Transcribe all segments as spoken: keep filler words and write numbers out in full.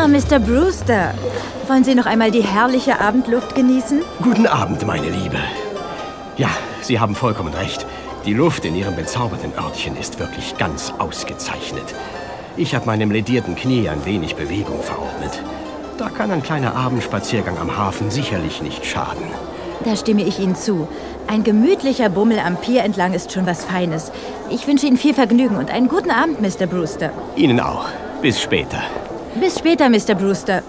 Mister Brewster. Wollen Sie noch einmal die herrliche Abendluft genießen? Guten Abend, meine Liebe. Ja, Sie haben vollkommen recht. Die Luft in Ihrem bezauberten Örtchen ist wirklich ganz ausgezeichnet. Ich habe meinem ledierten Knie ein wenig Bewegung verordnet. Da kann ein kleiner Abendspaziergang am Hafen sicherlich nicht schaden. Da stimme ich Ihnen zu. Ein gemütlicher Bummel am Pier entlang ist schon was Feines. Ich wünsche Ihnen viel Vergnügen und einen guten Abend, Mister Brewster. Ihnen auch. Bis später. Bis später, Mister Brewster.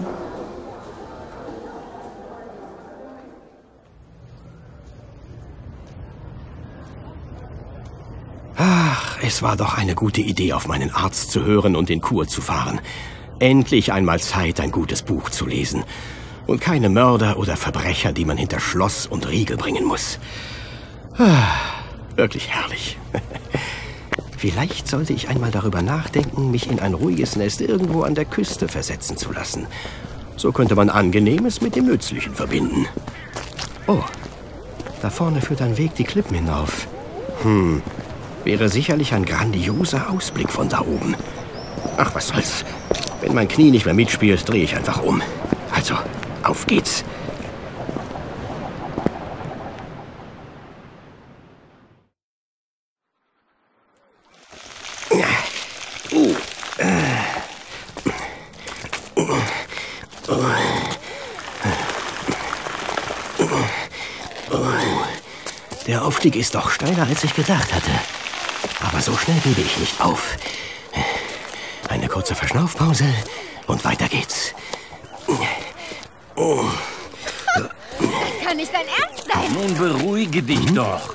Ach, es war doch eine gute Idee, auf meinen Arzt zu hören und in Kur zu fahren. Endlich einmal Zeit, ein gutes Buch zu lesen. Und keine Mörder oder Verbrecher, die man hinter Schloss und Riegel bringen muss. Ah, wirklich herrlich. Vielleicht sollte ich einmal darüber nachdenken, mich in ein ruhiges Nest irgendwo an der Küste versetzen zu lassen. So könnte man Angenehmes mit dem Nützlichen verbinden. Oh, da vorne führt ein Weg die Klippen hinauf. Hm, wäre sicherlich ein grandioser Ausblick von da oben. Ach, was soll's. Wenn mein Knie nicht mehr mitspielt, drehe ich einfach um. Also, auf geht's. Uh. Der Aufstieg ist doch steiler, als ich gedacht hatte. Aber so schnell gebe ich nicht auf. Eine kurze Verschnaufpause und weiter geht's. Das kann nicht dein Ernst sein. Nun beruhige dich doch.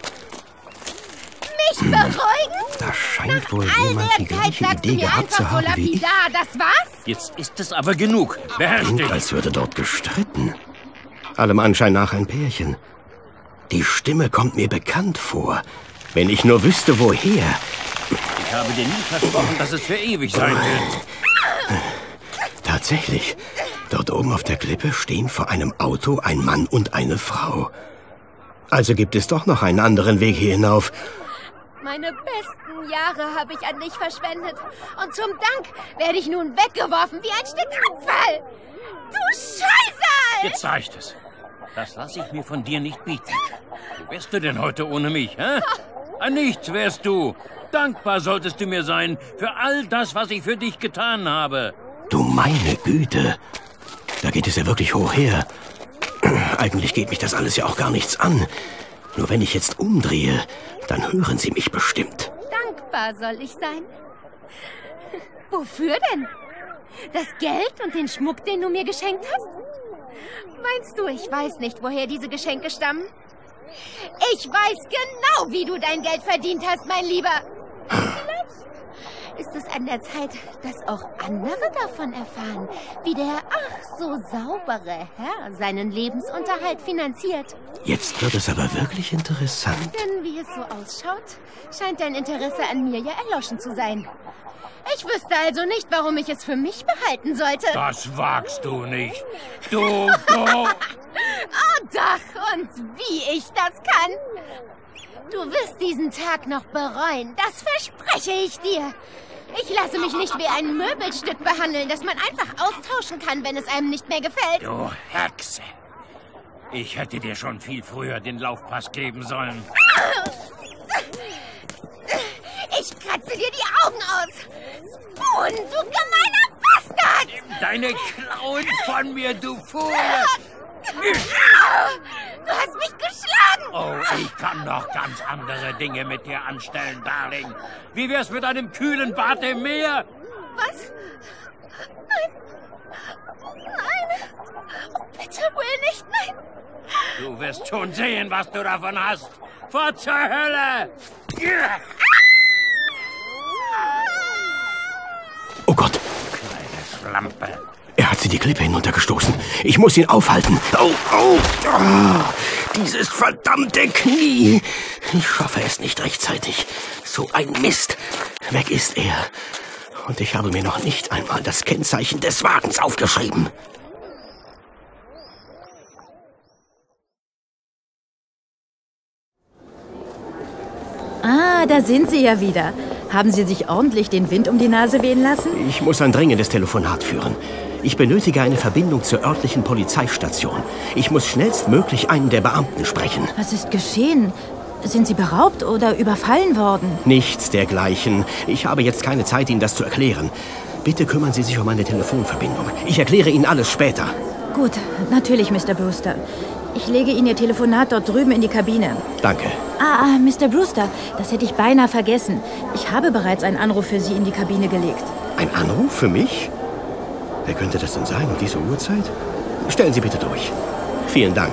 Mich beruhigen? Da scheint Nach wohl all jemand der die Zeit gleiche sagst du Idee mir gehabt zu einfach so haben wie ich. lapidar, das war's? Jetzt ist es aber genug. Beherrsch Klingt, dich. als würde dort gestritten. Allem Anschein nach ein Pärchen. Die Stimme kommt mir bekannt vor. Wenn ich nur wüsste, woher. Ich habe dir nie versprochen, dass es für ewig sein wird. Tatsächlich. Dort oben auf der Klippe stehen vor einem Auto ein Mann und eine Frau. Also gibt es doch noch einen anderen Weg hier hinauf. Meine besten Jahre habe ich an dich verschwendet. Und zum Dank werde ich nun weggeworfen wie ein Stück Abfall. Du Scheusal! Jetzt reicht es. Das lasse ich mir von dir nicht bieten. Wo wärst du denn heute ohne mich, hä? An nichts wärst du. Dankbar solltest du mir sein für all das, was ich für dich getan habe. Du meine Güte. Da geht es ja wirklich hoch her. Eigentlich geht mich das alles ja auch gar nichts an. Nur wenn ich jetzt umdrehe, dann hören sie mich bestimmt. Dankbar soll ich sein. Wofür denn? Das Geld und den Schmuck, den du mir geschenkt hast? Meinst du, ich weiß nicht, woher diese Geschenke stammen? Ich weiß genau, wie du dein Geld verdient hast, mein Lieber. Vielleicht ist es an der Zeit, dass auch andere davon erfahren, wie der ach so saubere Herr seinen Lebensunterhalt finanziert. Jetzt wird es aber wirklich interessant. Denn wie es so ausschaut, scheint dein Interesse an mir ja erloschen zu sein. Ich wüsste also nicht, warum ich es für mich behalten sollte. Das wagst du nicht. Du, du. Oh doch, und wie ich das kann. Du wirst diesen Tag noch bereuen, das verspreche ich dir. Ich lasse mich nicht wie ein Möbelstück behandeln, das man einfach austauschen kann, wenn es einem nicht mehr gefällt. Du Hexe. Ich hätte dir schon viel früher den Laufpass geben sollen. Ich kratze dir die Augen aus. Spoon, du gemeiner Bastard! Deine Klauen von mir, du Fohle! Du hast mich geschlagen! Oh, ich kann noch ganz andere Dinge mit dir anstellen, Darling. Wie wär's mit einem kühlen Bad im Meer? Was? Nein. Nein. Oh, bitte, Will, nicht, nein. Du wirst schon sehen, was du davon hast. Vor zur Hölle! Oh Gott! Kleine Schlampe. Er hat sie die Klippe hinuntergestoßen. Ich muss ihn aufhalten. Au, au! Oh, dieses verdammte Knie! Ich schaffe es nicht rechtzeitig. So ein Mist. Weg ist er. Und ich habe mir noch nicht einmal das Kennzeichen des Wagens aufgeschrieben. Ah, da sind Sie ja wieder. Haben Sie sich ordentlich den Wind um die Nase wehen lassen? Ich muss ein dringendes Telefonat führen. Ich benötige eine Verbindung zur örtlichen Polizeistation. Ich muss schnellstmöglich einen der Beamten sprechen. Was ist geschehen? Sind Sie beraubt oder überfallen worden? Nichts dergleichen. Ich habe jetzt keine Zeit, Ihnen das zu erklären. Bitte kümmern Sie sich um eine Telefonverbindung. Ich erkläre Ihnen alles später. Gut, natürlich, Mister Brewster. Ich lege Ihnen Ihr Telefonat dort drüben in die Kabine. Danke. Ah, ah, Mister Brewster, das hätte ich beinahe vergessen. Ich habe bereits einen Anruf für Sie in die Kabine gelegt. Ein Anruf für mich? Wer könnte das denn sein um diese Uhrzeit? Stellen Sie bitte durch. Vielen Dank.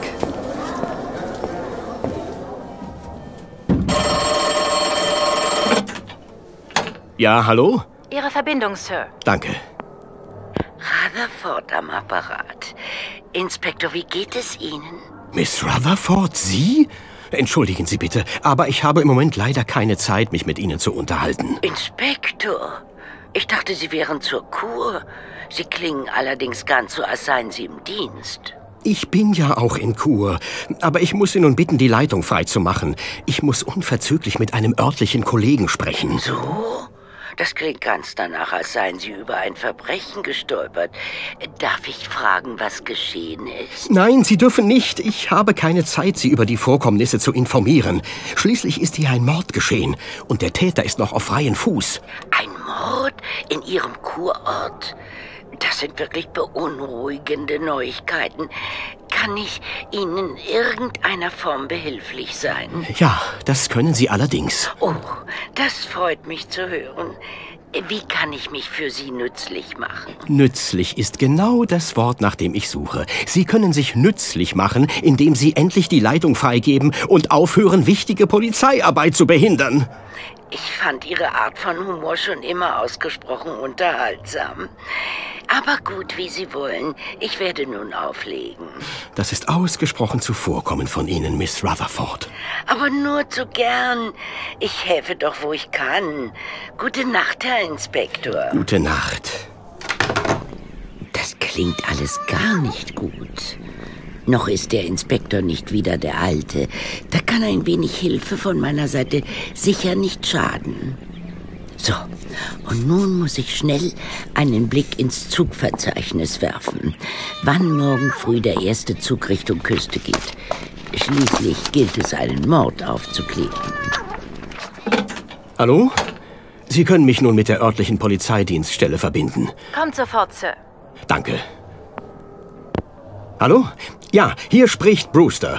Ja, hallo? Ihre Verbindung, Sir. Danke. Rutherford am Apparat. Inspektor, wie geht es Ihnen? Miss Rutherford, Sie? Entschuldigen Sie bitte, aber ich habe im Moment leider keine Zeit, mich mit Ihnen zu unterhalten. Inspektor, ich dachte, Sie wären zur Kur. Sie klingen allerdings ganz so, als seien Sie im Dienst. Ich bin ja auch in Kur, aber ich muss Sie nun bitten, die Leitung freizumachen. Ich muss unverzüglich mit einem örtlichen Kollegen sprechen. So? Das klingt ganz danach, als seien Sie über ein Verbrechen gestolpert. Darf ich fragen, was geschehen ist? Nein, Sie dürfen nicht. Ich habe keine Zeit, Sie über die Vorkommnisse zu informieren. Schließlich ist hier ein Mord geschehen und der Täter ist noch auf freiem Fuß. Ein Mord in Ihrem Kurort? Das sind wirklich beunruhigende Neuigkeiten. Kann ich Ihnen in irgendeiner Form behilflich sein? Ja, das können Sie allerdings. Oh, das freut mich zu hören. Wie kann ich mich für Sie nützlich machen? Nützlich ist genau das Wort, nach dem ich suche. Sie können sich nützlich machen, indem Sie endlich die Leitung freigeben und aufhören, wichtige Polizeiarbeit zu behindern. Ich fand Ihre Art von Humor schon immer ausgesprochen unterhaltsam. Aber gut, wie Sie wollen. Ich werde nun auflegen. Das ist ausgesprochen zuvorkommend von Ihnen, Miss Rutherford. Aber nur zu gern. Ich helfe doch, wo ich kann. Gute Nacht, Herr Inspektor. Gute Nacht. Das klingt alles gar nicht gut. Noch ist der Inspektor nicht wieder der Alte. Da kann ein wenig Hilfe von meiner Seite sicher nicht schaden. So, und nun muss ich schnell einen Blick ins Zugverzeichnis werfen. Wann morgen früh der erste Zug Richtung Küste geht. Schließlich gilt es, einen Mord aufzuklären. Hallo? Sie können mich nun mit der örtlichen Polizeidienststelle verbinden. Kommt sofort, Sir. Danke. Hallo? Ja, hier spricht Brewster.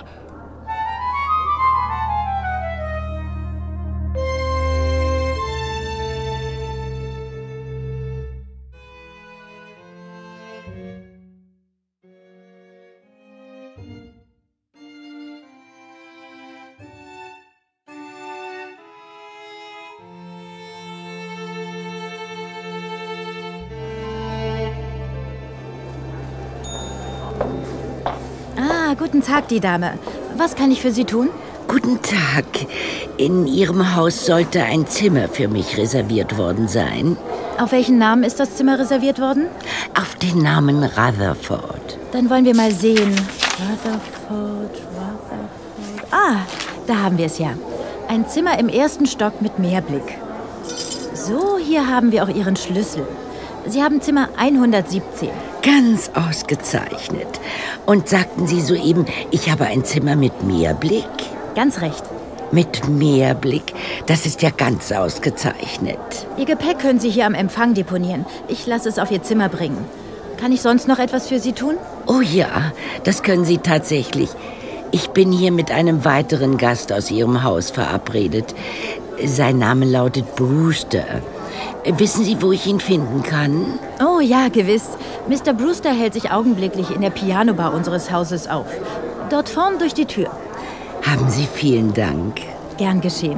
Guten Tag, die Dame. Was kann ich für Sie tun? Guten Tag. In Ihrem Haus sollte ein Zimmer für mich reserviert worden sein. Auf welchen Namen ist das Zimmer reserviert worden? Auf den Namen Rutherford. Dann wollen wir mal sehen. Rutherford, Rutherford. Ah, da haben wir es ja. Ein Zimmer im ersten Stock mit Meerblick. So, hier haben wir auch Ihren Schlüssel. Sie haben Zimmer hundertsiebzehn. Ganz ausgezeichnet. Und sagten Sie soeben, ich habe ein Zimmer mit Meerblick? Ganz recht. Mit Meerblick? Das ist ja ganz ausgezeichnet. Ihr Gepäck können Sie hier am Empfang deponieren. Ich lasse es auf Ihr Zimmer bringen. Kann ich sonst noch etwas für Sie tun? Oh ja, das können Sie tatsächlich. Ich bin hier mit einem weiteren Gast aus Ihrem Haus verabredet. Sein Name lautet Brewster. Wissen Sie, wo ich ihn finden kann? Oh ja, gewiss. Mister Brewster hält sich augenblicklich in der Pianobar unseres Hauses auf. Dort vorn durch die Tür. Haben Sie vielen Dank. Gern geschehen.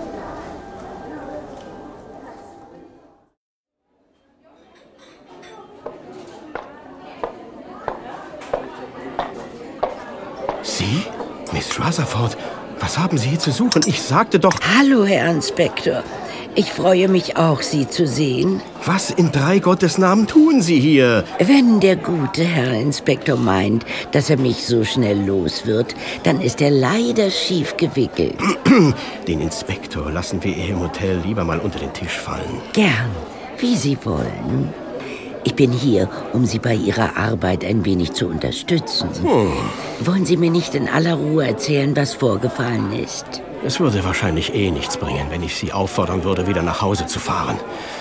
Sie? Miss Rutherford, was haben Sie hier zu suchen? Ich sagte doch... Hallo, Herr Inspektor. Ich freue mich auch, Sie zu sehen. Was in drei Gottes Namen tun Sie hier? Wenn der gute Herr Inspektor meint, dass er mich so schnell los wird, dann ist er leider schief gewickelt. Den Inspektor lassen wir hier im Hotel lieber mal unter den Tisch fallen. Gern, wie Sie wollen. Ich bin hier, um Sie bei Ihrer Arbeit ein wenig zu unterstützen. Hm. Wollen Sie mir nicht in aller Ruhe erzählen, was vorgefallen ist? Es würde wahrscheinlich eh nichts bringen, wenn ich Sie auffordern würde, wieder nach Hause zu fahren.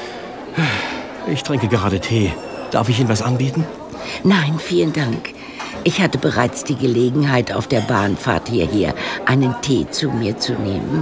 Ich trinke gerade Tee. Darf ich Ihnen was anbieten? Nein, vielen Dank. Ich hatte bereits die Gelegenheit, auf der Bahnfahrt hierher einen Tee zu mir zu nehmen.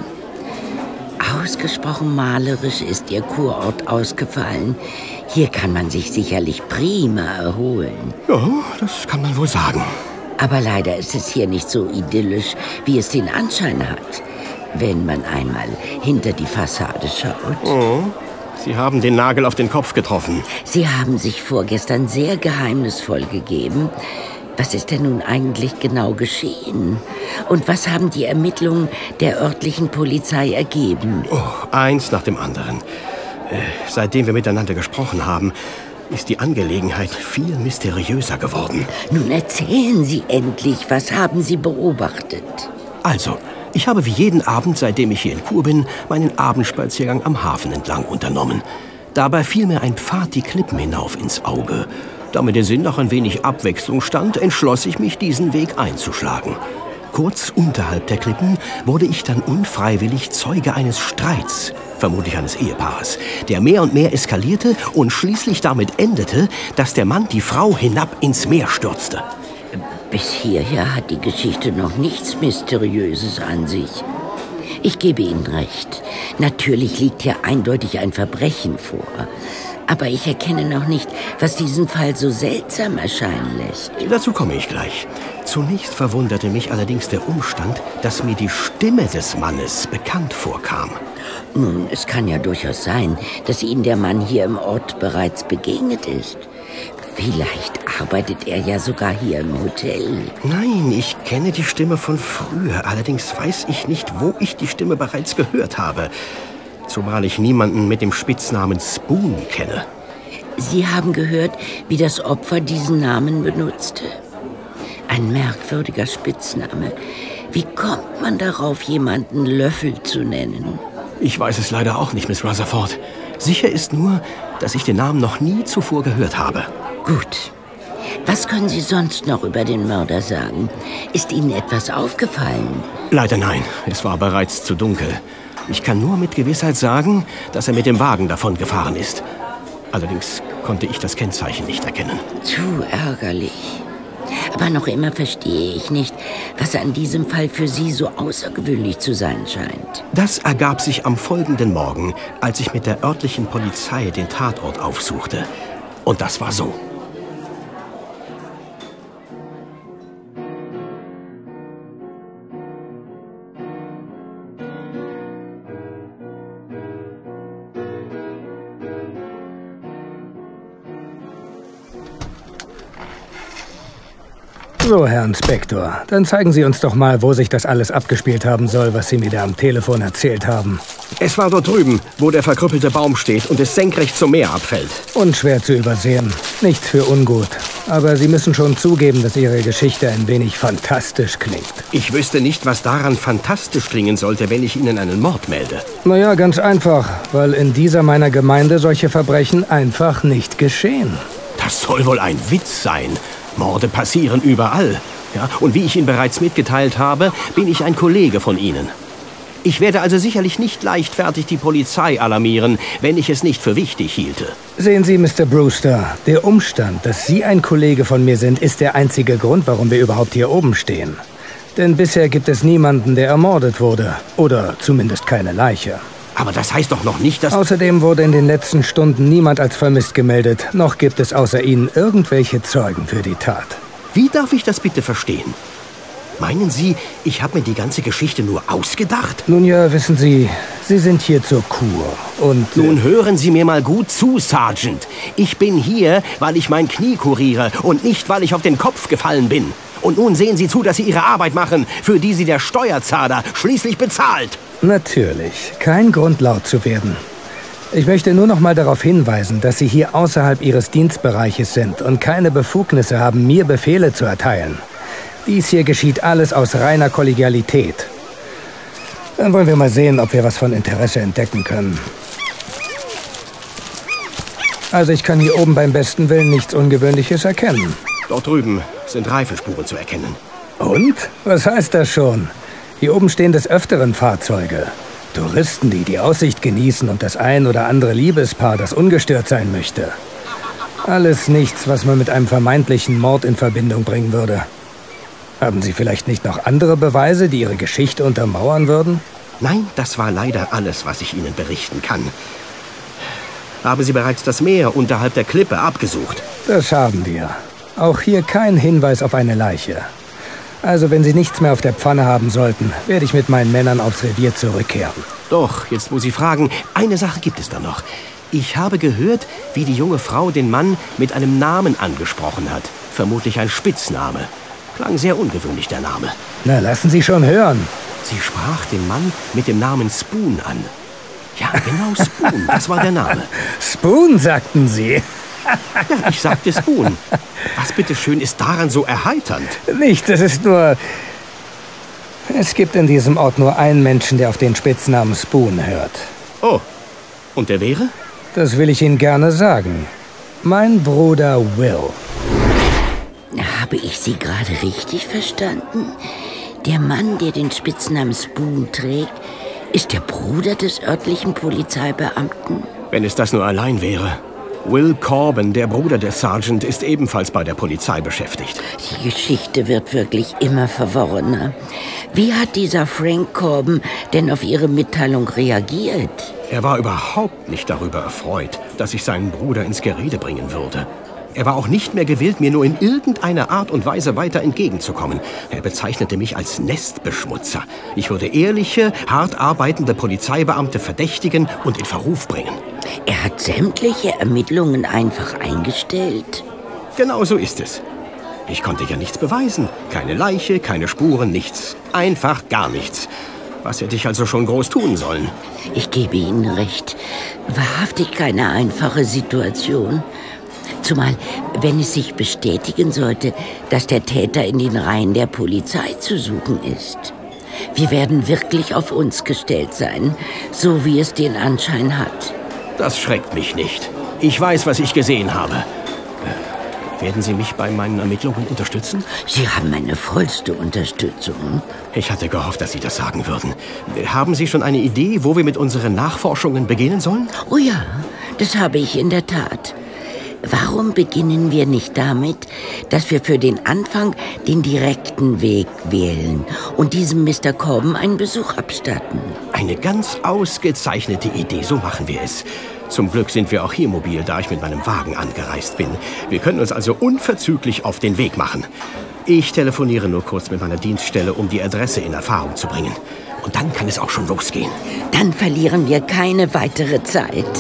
Ausgesprochen malerisch ist Ihr Kurort ausgefallen. Hier kann man sich sicherlich prima erholen. Ja, das kann man wohl sagen. Aber leider ist es hier nicht so idyllisch, wie es den Anschein hat, wenn man einmal hinter die Fassade schaut. Oh, Sie haben den Nagel auf den Kopf getroffen. Sie haben sich vorgestern sehr geheimnisvoll gegeben. Was ist denn nun eigentlich genau geschehen? Und was haben die Ermittlungen der örtlichen Polizei ergeben? Oh, eins nach dem anderen. Äh, seitdem wir miteinander gesprochen haben, ist die Angelegenheit viel mysteriöser geworden. Nun erzählen Sie endlich, was haben Sie beobachtet? Also, ich habe wie jeden Abend, seitdem ich hier in Chur bin, meinen Abendspaziergang am Hafen entlang unternommen. Dabei fiel mir ein Pfad die Klippen hinauf ins Auge. Da mir der Sinn nach ein wenig Abwechslung stand, entschloss ich mich, diesen Weg einzuschlagen. Kurz unterhalb der Klippen wurde ich dann unfreiwillig Zeuge eines Streits, vermutlich eines Ehepaares, der mehr und mehr eskalierte und schließlich damit endete, dass der Mann die Frau hinab ins Meer stürzte. Bis hierher hat die Geschichte noch nichts Mysteriöses an sich. Ich gebe Ihnen recht. Natürlich liegt hier eindeutig ein Verbrechen vor. Aber ich erkenne noch nicht, was diesen Fall so seltsam erscheinen lässt. Dazu komme ich gleich. Zunächst verwunderte mich allerdings der Umstand, dass mir die Stimme des Mannes bekannt vorkam. Nun, es kann ja durchaus sein, dass Ihnen der Mann hier im Ort bereits begegnet ist. Vielleicht arbeitet er ja sogar hier im Hotel. Nein, ich kenne die Stimme von früher. Allerdings weiß ich nicht, wo ich die Stimme bereits gehört habe. Zumal ich niemanden mit dem Spitznamen Spoon kenne. Sie haben gehört, wie das Opfer diesen Namen benutzte? Ein merkwürdiger Spitzname. Wie kommt man darauf, jemanden Löffel zu nennen? Ich weiß es leider auch nicht, Miss Rutherford. Sicher ist nur, dass ich den Namen noch nie zuvor gehört habe. Gut. Was können Sie sonst noch über den Mörder sagen? Ist Ihnen etwas aufgefallen? Leider nein. Es war bereits zu dunkel. Ich kann nur mit Gewissheit sagen, dass er mit dem Wagen davon gefahren ist. Allerdings konnte ich das Kennzeichen nicht erkennen. Zu ärgerlich. Aber noch immer verstehe ich nicht, was an diesem Fall für Sie so außergewöhnlich zu sein scheint. Das ergab sich am folgenden Morgen, als ich mit der örtlichen Polizei den Tatort aufsuchte. Und das war so. So, Herr Inspektor, dann zeigen Sie uns doch mal, wo sich das alles abgespielt haben soll, was Sie mir da am Telefon erzählt haben. Es war dort drüben, wo der verkrüppelte Baum steht und es senkrecht zum Meer abfällt. Unschwer zu übersehen. Nichts für ungut. Aber Sie müssen schon zugeben, dass Ihre Geschichte ein wenig fantastisch klingt. Ich wüsste nicht, was daran fantastisch klingen sollte, wenn ich Ihnen einen Mord melde. Naja, ganz einfach, weil in dieser meiner Gemeinde solche Verbrechen einfach nicht geschehen. Das soll wohl ein Witz sein. Morde passieren überall. Ja, und wie ich Ihnen bereits mitgeteilt habe, bin ich ein Kollege von Ihnen. Ich werde also sicherlich nicht leichtfertig die Polizei alarmieren, wenn ich es nicht für wichtig hielte. Sehen Sie, Mister Brewster, der Umstand, dass Sie ein Kollege von mir sind, ist der einzige Grund, warum wir überhaupt hier oben stehen. Denn bisher gibt es niemanden, der ermordet wurde. Oder zumindest keine Leiche. Aber das heißt doch noch nicht, dass... Außerdem wurde in den letzten Stunden niemand als vermisst gemeldet. Noch gibt es außer Ihnen irgendwelche Zeugen für die Tat. Wie darf ich das bitte verstehen? Meinen Sie, ich habe mir die ganze Geschichte nur ausgedacht? Nun ja, wissen Sie, Sie sind hier zur Kur und... Nun hören Sie mir mal gut zu, Sergeant. Ich bin hier, weil ich mein Knie kuriere und nicht, weil ich auf den Kopf gefallen bin. Und nun sehen Sie zu, dass Sie Ihre Arbeit machen, für die Sie der Steuerzahler schließlich bezahlt. Natürlich. Kein Grund, laut zu werden. Ich möchte nur noch mal darauf hinweisen, dass Sie hier außerhalb Ihres Dienstbereiches sind und keine Befugnisse haben, mir Befehle zu erteilen. Dies hier geschieht alles aus reiner Kollegialität. Dann wollen wir mal sehen, ob wir was von Interesse entdecken können. Also ich kann hier oben beim besten Willen nichts Ungewöhnliches erkennen. Dort drüben sind Reifenspuren zu erkennen. Und? Was heißt das schon? Hier oben stehen des Öfteren Fahrzeuge. Touristen, die die Aussicht genießen und das ein oder andere Liebespaar, das ungestört sein möchte. Alles nichts, was man mit einem vermeintlichen Mord in Verbindung bringen würde. Haben Sie vielleicht nicht noch andere Beweise, die Ihre Geschichte untermauern würden? Nein, das war leider alles, was ich Ihnen berichten kann. Haben Sie bereits das Meer unterhalb der Klippe abgesucht? Das haben wir. Auch hier kein Hinweis auf eine Leiche. Also, wenn Sie nichts mehr auf der Pfanne haben sollten, werde ich mit meinen Männern aufs Revier zurückkehren. Doch, jetzt muss ich fragen, eine Sache gibt es da noch. Ich habe gehört, wie die junge Frau den Mann mit einem Namen angesprochen hat. Vermutlich ein Spitzname. Klang sehr ungewöhnlich, der Name. Na, lassen Sie schon hören. Sie sprach den Mann mit dem Namen Spoon an. Ja, genau, Spoon, das war der Name. Spoon, sagten Sie? Ja, ich sagte Spoon. Was bitteschön ist daran so erheiternd? Nichts, es ist nur... Es gibt in diesem Ort nur einen Menschen, der auf den Spitznamen Spoon hört. Oh, und der wäre? Das will ich Ihnen gerne sagen. Mein Bruder Will. Habe ich Sie gerade richtig verstanden? Der Mann, der den Spitznamen Spoon trägt, ist der Bruder des örtlichen Polizeibeamten? Wenn es das nur allein wäre. Will Corbin, der Bruder des Sergeant, ist ebenfalls bei der Polizei beschäftigt. Die Geschichte wird wirklich immer verworrener. Wie hat dieser Frank Corbin denn auf Ihre Mitteilung reagiert? Er war überhaupt nicht darüber erfreut, dass ich seinen Bruder ins Gerede bringen würde. Er war auch nicht mehr gewillt, mir nur in irgendeiner Art und Weise weiter entgegenzukommen. Er bezeichnete mich als Nestbeschmutzer. Ich würde ehrliche, hart arbeitende Polizeibeamte verdächtigen und in Verruf bringen. Er hat sämtliche Ermittlungen einfach eingestellt? Genau so ist es. Ich konnte ja nichts beweisen. Keine Leiche, keine Spuren, nichts. Einfach gar nichts. Was hätte ich also schon groß tun sollen? Ich gebe Ihnen recht. Wahrhaftig keine einfache Situation. Zumal, wenn es sich bestätigen sollte, dass der Täter in den Reihen der Polizei zu suchen ist. Wir werden wirklich auf uns gestellt sein, so wie es den Anschein hat. Das schreckt mich nicht. Ich weiß, was ich gesehen habe. Äh, werden Sie mich bei meinen Ermittlungen unterstützen? Sie haben meine vollste Unterstützung. Ich hatte gehofft, dass Sie das sagen würden. Haben Sie schon eine Idee, wo wir mit unseren Nachforschungen beginnen sollen? Oh ja, das habe ich in der Tat. Warum beginnen wir nicht damit, dass wir für den Anfang den direkten Weg wählen und diesem Mister Corbin einen Besuch abstatten? Eine ganz ausgezeichnete Idee, so machen wir es. Zum Glück sind wir auch hier mobil, da ich mit meinem Wagen angereist bin. Wir können uns also unverzüglich auf den Weg machen. Ich telefoniere nur kurz mit meiner Dienststelle, um die Adresse in Erfahrung zu bringen. Und dann kann es auch schon losgehen. Dann verlieren wir keine weitere Zeit.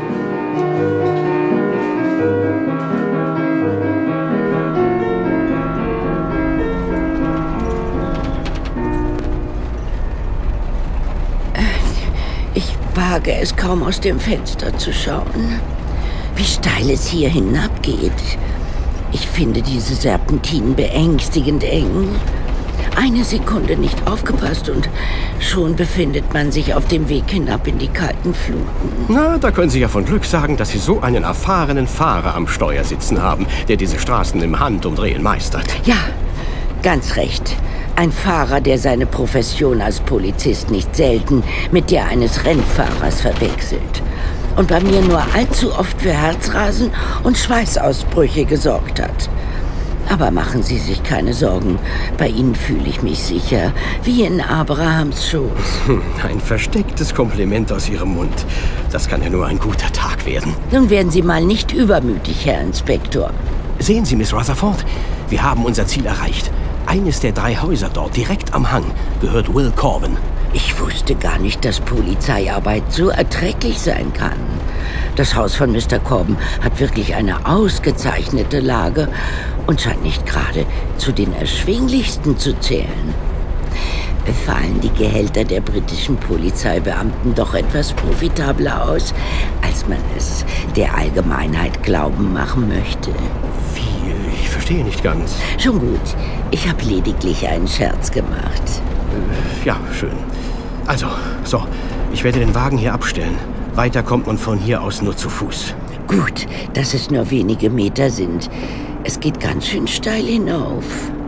Ich wage es kaum aus dem Fenster zu schauen. Wie steil es hier hinabgeht. Ich finde diese Serpentinen beängstigend eng. Eine Sekunde nicht aufgepasst und schon befindet man sich auf dem Weg hinab in die kalten Fluten. Na, da können Sie ja von Glück sagen, dass Sie so einen erfahrenen Fahrer am Steuer sitzen haben, der diese Straßen im Handumdrehen meistert. Ja, ganz recht. Ein Fahrer, der seine Profession als Polizist nicht selten mit der eines Rennfahrers verwechselt. Und bei mir nur allzu oft für Herzrasen und Schweißausbrüche gesorgt hat. Aber machen Sie sich keine Sorgen. Bei Ihnen fühle ich mich sicher, wie in Abrahams Schoß. Ein verstecktes Kompliment aus Ihrem Mund. Das kann ja nur ein guter Tag werden. Nun werden Sie mal nicht übermütig, Herr Inspektor. Sehen Sie, Miss Rutherford, wir haben unser Ziel erreicht. Eines der drei Häuser dort, direkt am Hang, gehört Will Corbin. Ich wusste gar nicht, dass Polizeiarbeit so erträglich sein kann. Das Haus von Mister Corbin hat wirklich eine ausgezeichnete Lage und scheint nicht gerade zu den erschwinglichsten zu zählen. Fallen die Gehälter der britischen Polizeibeamten doch etwas profitabler aus, als man es der Allgemeinheit glauben machen möchte? Wie? Ich verstehe nicht ganz. Schon gut. Ich habe lediglich einen Scherz gemacht. Äh, ja, schön. Also, so. Ich werde den Wagen hier abstellen. Weiter kommt man von hier aus nur zu Fuß. Gut, dass es nur wenige Meter sind. Es geht ganz schön steil hinauf.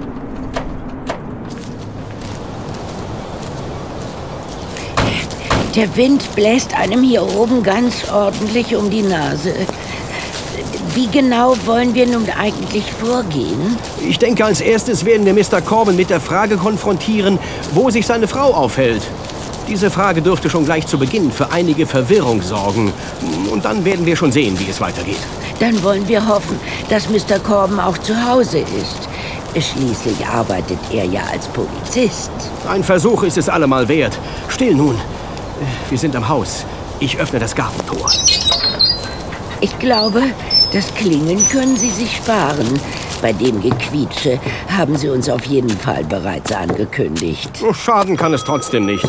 Der Wind bläst einem hier oben ganz ordentlich um die Nase. Wie genau wollen wir nun eigentlich vorgehen? Ich denke, als erstes werden wir Mister Corbin mit der Frage konfrontieren, wo sich seine Frau aufhält. Diese Frage dürfte schon gleich zu Beginn für einige Verwirrung sorgen. Und dann werden wir schon sehen, wie es weitergeht. Dann wollen wir hoffen, dass Mister Corbin auch zu Hause ist. Schließlich arbeitet er ja als Polizist. Ein Versuch ist es allemal wert. Still nun. Wir sind am Haus. Ich öffne das Gartentor. Ich glaube, das Klingeln können Sie sich sparen. Bei dem Gequietsche haben Sie uns auf jeden Fall bereits angekündigt. Schaden kann es trotzdem nicht.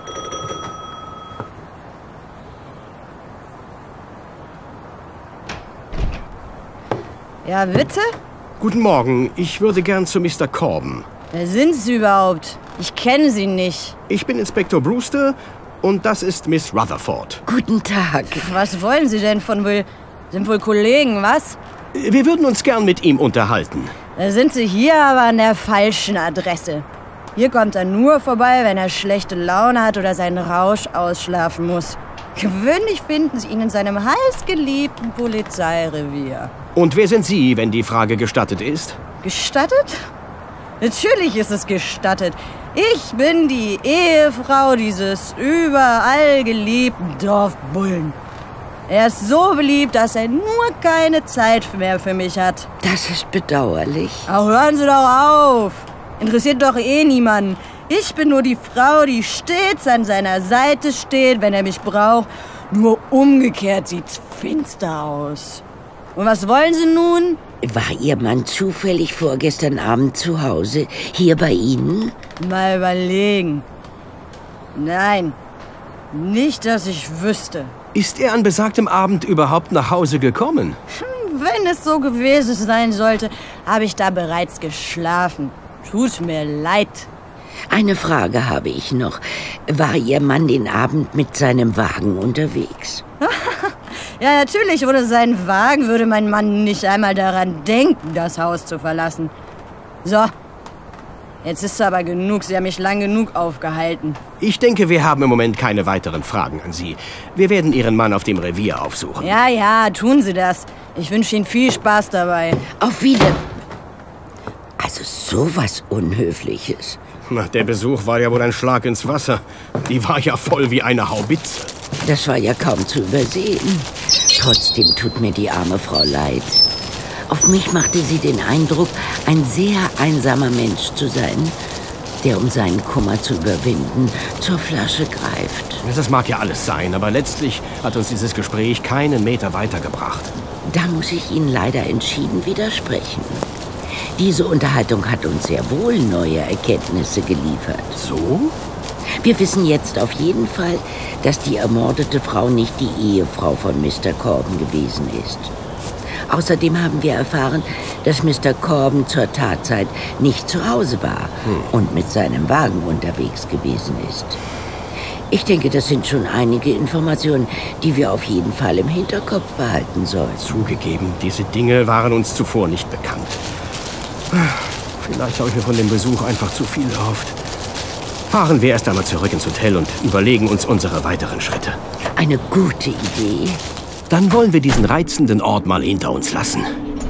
Ja, bitte? Guten Morgen. Ich würde gern zu Mister Corbin. Wer sind Sie überhaupt? Ich kenne Sie nicht. Ich bin Inspektor Brewster und das ist Miss Rutherford. Guten Tag. Was wollen Sie denn von wohl... Sind wohl Kollegen, was? Wir würden uns gern mit ihm unterhalten. Da sind Sie hier aber an der falschen Adresse. Hier kommt er nur vorbei, wenn er schlechte Laune hat oder seinen Rausch ausschlafen muss. Gewöhnlich finden Sie ihn in seinem heißgeliebten Polizeirevier. Und wer sind Sie, wenn die Frage gestattet ist? Gestattet? Natürlich ist es gestattet. Ich bin die Ehefrau dieses überall geliebten Dorfbullen. Er ist so beliebt, dass er nur keine Zeit mehr für mich hat. Das ist bedauerlich. Ach, hören Sie doch auf. Interessiert doch eh niemanden. Ich bin nur die Frau, die stets an seiner Seite steht, wenn er mich braucht. Nur umgekehrt sieht's finster aus. Und was wollen Sie nun? War Ihr Mann zufällig vorgestern Abend zu Hause, hier bei Ihnen? Mal überlegen. Nein, nicht, dass ich wüsste. Ist er an besagtem Abend überhaupt nach Hause gekommen? Wenn es so gewesen sein sollte, habe ich da bereits geschlafen. Tut mir leid. Eine Frage habe ich noch. War Ihr Mann den Abend mit seinem Wagen unterwegs? Ja, natürlich. Ohne seinen Wagen würde mein Mann nicht einmal daran denken, das Haus zu verlassen. So, jetzt ist aber genug. Sie haben mich lang genug aufgehalten. Ich denke, wir haben im Moment keine weiteren Fragen an Sie. Wir werden Ihren Mann auf dem Revier aufsuchen. Ja, ja, tun Sie das. Ich wünsche Ihnen viel Spaß dabei. Auf Wiedersehen. Also sowas Unhöfliches. Na, der Besuch war ja wohl ein Schlag ins Wasser. Die war ja voll wie eine Haubitze. Das war ja kaum zu übersehen. Trotzdem tut mir die arme Frau leid. Auf mich machte sie den Eindruck, ein sehr einsamer Mensch zu sein, der, um seinen Kummer zu überwinden, zur Flasche greift. Das mag ja alles sein, aber letztlich hat uns dieses Gespräch keinen Meter weitergebracht. Da muss ich Ihnen leider entschieden widersprechen. Diese Unterhaltung hat uns sehr wohl neue Erkenntnisse geliefert. So? Wir wissen jetzt auf jeden Fall, dass die ermordete Frau nicht die Ehefrau von Mister Corbin gewesen ist. Außerdem haben wir erfahren, dass Mister Corbin zur Tatzeit nicht zu Hause war hm. und mit seinem Wagen unterwegs gewesen ist. Ich denke, das sind schon einige Informationen, die wir auf jeden Fall im Hinterkopf behalten sollen. Zugegeben, diese Dinge waren uns zuvor nicht bekannt. Vielleicht habe ich mir von dem Besuch einfach zu viel erhofft. Fahren wir erst einmal zurück ins Hotel und überlegen uns unsere weiteren Schritte. Eine gute Idee. Dann wollen wir diesen reizenden Ort mal hinter uns lassen.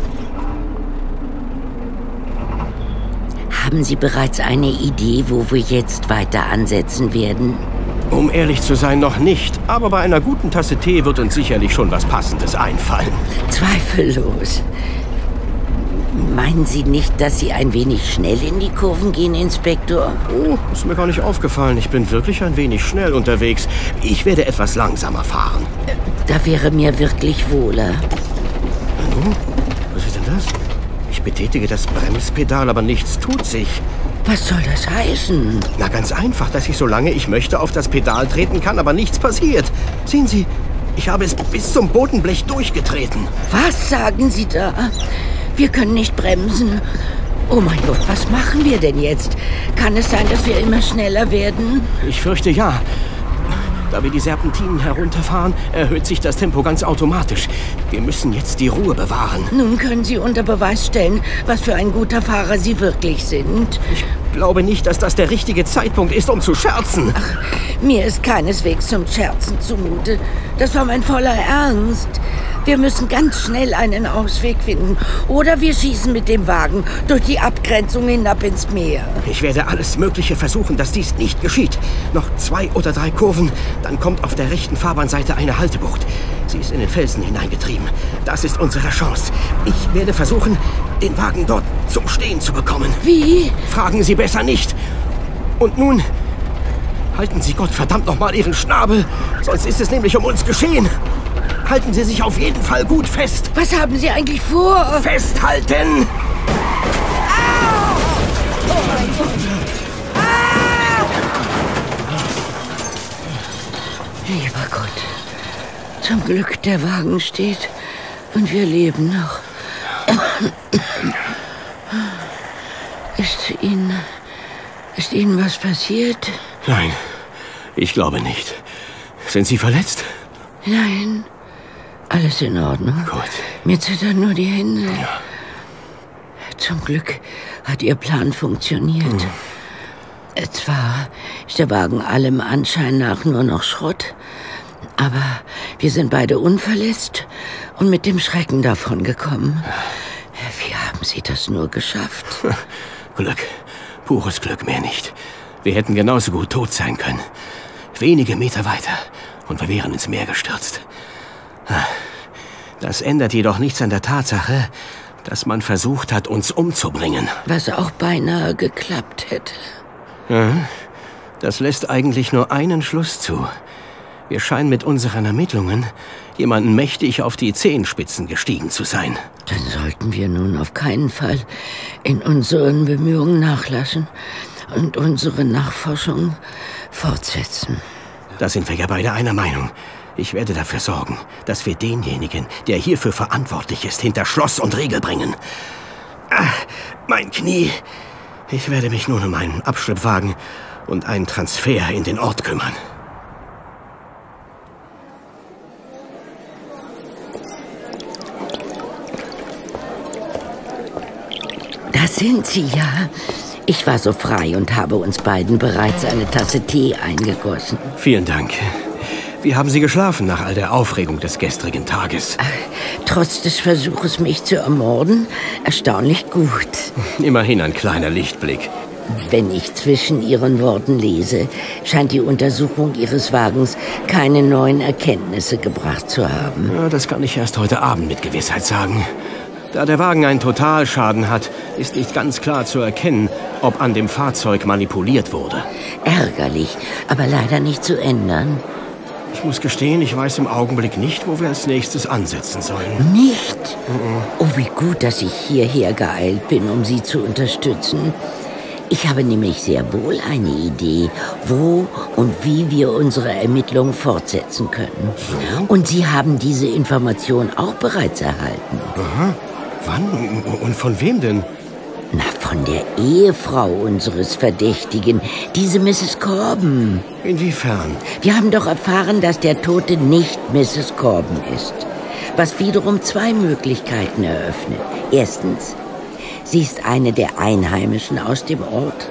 Haben Sie bereits eine Idee, wo wir jetzt weiter ansetzen werden? Um ehrlich zu sein, noch nicht. Aber bei einer guten Tasse Tee wird uns sicherlich schon was Passendes einfallen. Zweifellos. Meinen Sie nicht, dass Sie ein wenig schnell in die Kurven gehen, Inspektor? Oh, ist mir gar nicht aufgefallen. Ich bin wirklich ein wenig schnell unterwegs. Ich werde etwas langsamer fahren. Da wäre mir wirklich wohler. Nun, was ist denn das? Ich betätige das Bremspedal, aber nichts tut sich. Was soll das heißen? Na, ganz einfach, dass ich, solange ich möchte, auf das Pedal treten kann, aber nichts passiert. Sehen Sie, ich habe es bis zum Bodenblech durchgetreten. Was sagen Sie da? Wir können nicht bremsen. Oh mein Gott, was machen wir denn jetzt? Kann es sein, dass wir immer schneller werden? Ich fürchte ja. Da wir die Serpentinen herunterfahren, erhöht sich das Tempo ganz automatisch. Wir müssen jetzt die Ruhe bewahren. Nun können Sie unter Beweis stellen, was für ein guter Fahrer Sie wirklich sind. Ich glaube nicht, dass das der richtige Zeitpunkt ist, um zu scherzen. Ach, mir ist keineswegs zum Scherzen zumute. Das war mein voller Ernst. Wir müssen ganz schnell einen Ausweg finden. Oder wir schießen mit dem Wagen durch die Abgrenzung hinab ins Meer. Ich werde alles Mögliche versuchen, dass dies nicht geschieht. Noch zwei oder drei Kurven, dann kommt auf der rechten Fahrbahnseite eine Haltebucht. Sie ist in den Felsen hineingetrieben. Das ist unsere Chance. Ich werde versuchen, den Wagen dort zum Stehen zu bekommen. Wie? Fragen Sie besser nicht. Und nun, halten Sie Gott verdammt noch mal Ihren Schnabel, sonst ist es nämlich um uns geschehen. Halten Sie sich auf jeden Fall gut fest. Was haben Sie eigentlich vor? Festhalten! Lieber Gott, zum Glück der Wagen steht und wir leben noch. Ist Ihnen, ist Ihnen was passiert? Nein, ich glaube nicht. Sind Sie verletzt? Nein, alles in Ordnung. Gut. Mir zittern nur die Hände. Ja. Zum Glück hat Ihr Plan funktioniert. Hm. Zwar ist der Wagen allem Anschein nach nur noch Schrott, aber wir sind beide unverletzt und mit dem Schrecken davongekommen. Wie haben Sie das nur geschafft? Glück. Pures Glück, mehr nicht. Wir hätten genauso gut tot sein können. Wenige Meter weiter und wir wären ins Meer gestürzt. Das ändert jedoch nichts an der Tatsache, dass man versucht hat, uns umzubringen. Was auch beinahe geklappt hätte. Ja, das lässt eigentlich nur einen Schluss zu. Wir scheinen mit unseren Ermittlungen jemanden mächtig auf die Zehenspitzen gestiegen zu sein. Dann sollten wir nun auf keinen Fall in unseren Bemühungen nachlassen und unsere Nachforschung fortsetzen. Da sind wir ja beide einer Meinung. Ich werde dafür sorgen, dass wir denjenigen, der hierfür verantwortlich ist, hinter Schloss und Riegel bringen. Ah, mein Knie. Ich werde mich nun um einen Abschleppwagen und einen Transfer in den Ort kümmern. Da sind Sie ja. Ich war so frei und habe uns beiden bereits eine Tasse Tee eingegossen. Vielen Dank. Wie haben Sie geschlafen nach all der Aufregung des gestrigen Tages? Trotz des Versuches, mich zu ermorden, erstaunlich gut. Immerhin ein kleiner Lichtblick. Wenn ich zwischen Ihren Worten lese, scheint die Untersuchung Ihres Wagens keine neuen Erkenntnisse gebracht zu haben. Ja, das kann ich erst heute Abend mit Gewissheit sagen. Da der Wagen einen Totalschaden hat, ist nicht ganz klar zu erkennen, ob an dem Fahrzeug manipuliert wurde. Ärgerlich, aber leider nicht zu ändern. Ich muss gestehen, ich weiß im Augenblick nicht, wo wir als nächstes ansetzen sollen. Nicht? Mhm. Oh, wie gut, dass ich hierher geeilt bin, um Sie zu unterstützen. Ich habe nämlich sehr wohl eine Idee, wo und wie wir unsere Ermittlungen fortsetzen können. So? Und Sie haben diese Information auch bereits erhalten. Aha. Wann? Und von wem denn? Na, von der Ehefrau unseres Verdächtigen, diese Misses Corbin. Inwiefern? Wir haben doch erfahren, dass der Tote nicht Misses Corbin ist. Was wiederum zwei Möglichkeiten eröffnet. Erstens, sie ist eine der Einheimischen aus dem Ort.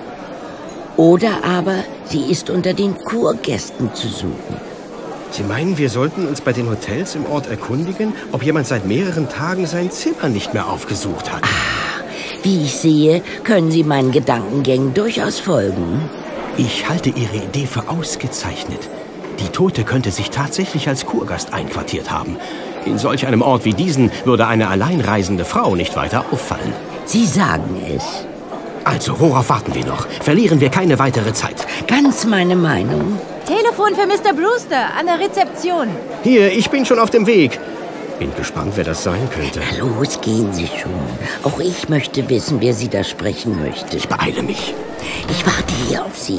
Oder aber sie ist unter den Kurgästen zu suchen. Sie meinen, wir sollten uns bei den Hotels im Ort erkundigen, ob jemand seit mehreren Tagen sein Zimmer nicht mehr aufgesucht hat? Ah, wie ich sehe, können Sie meinen Gedankengängen durchaus folgen. Ich halte Ihre Idee für ausgezeichnet. Die Tote könnte sich tatsächlich als Kurgast einquartiert haben. In solch einem Ort wie diesen würde eine alleinreisende Frau nicht weiter auffallen. Sie sagen es. Also, worauf warten wir noch? Verlieren wir keine weitere Zeit. Ganz meine Meinung. Telefon für Mister Brewster an der Rezeption. Hier, ich bin schon auf dem Weg. Bin gespannt, wer das sein könnte. Na los, gehen Sie schon. Auch ich möchte wissen, wer Sie da sprechen möchte. Ich beeile mich. Ich warte hier auf Sie.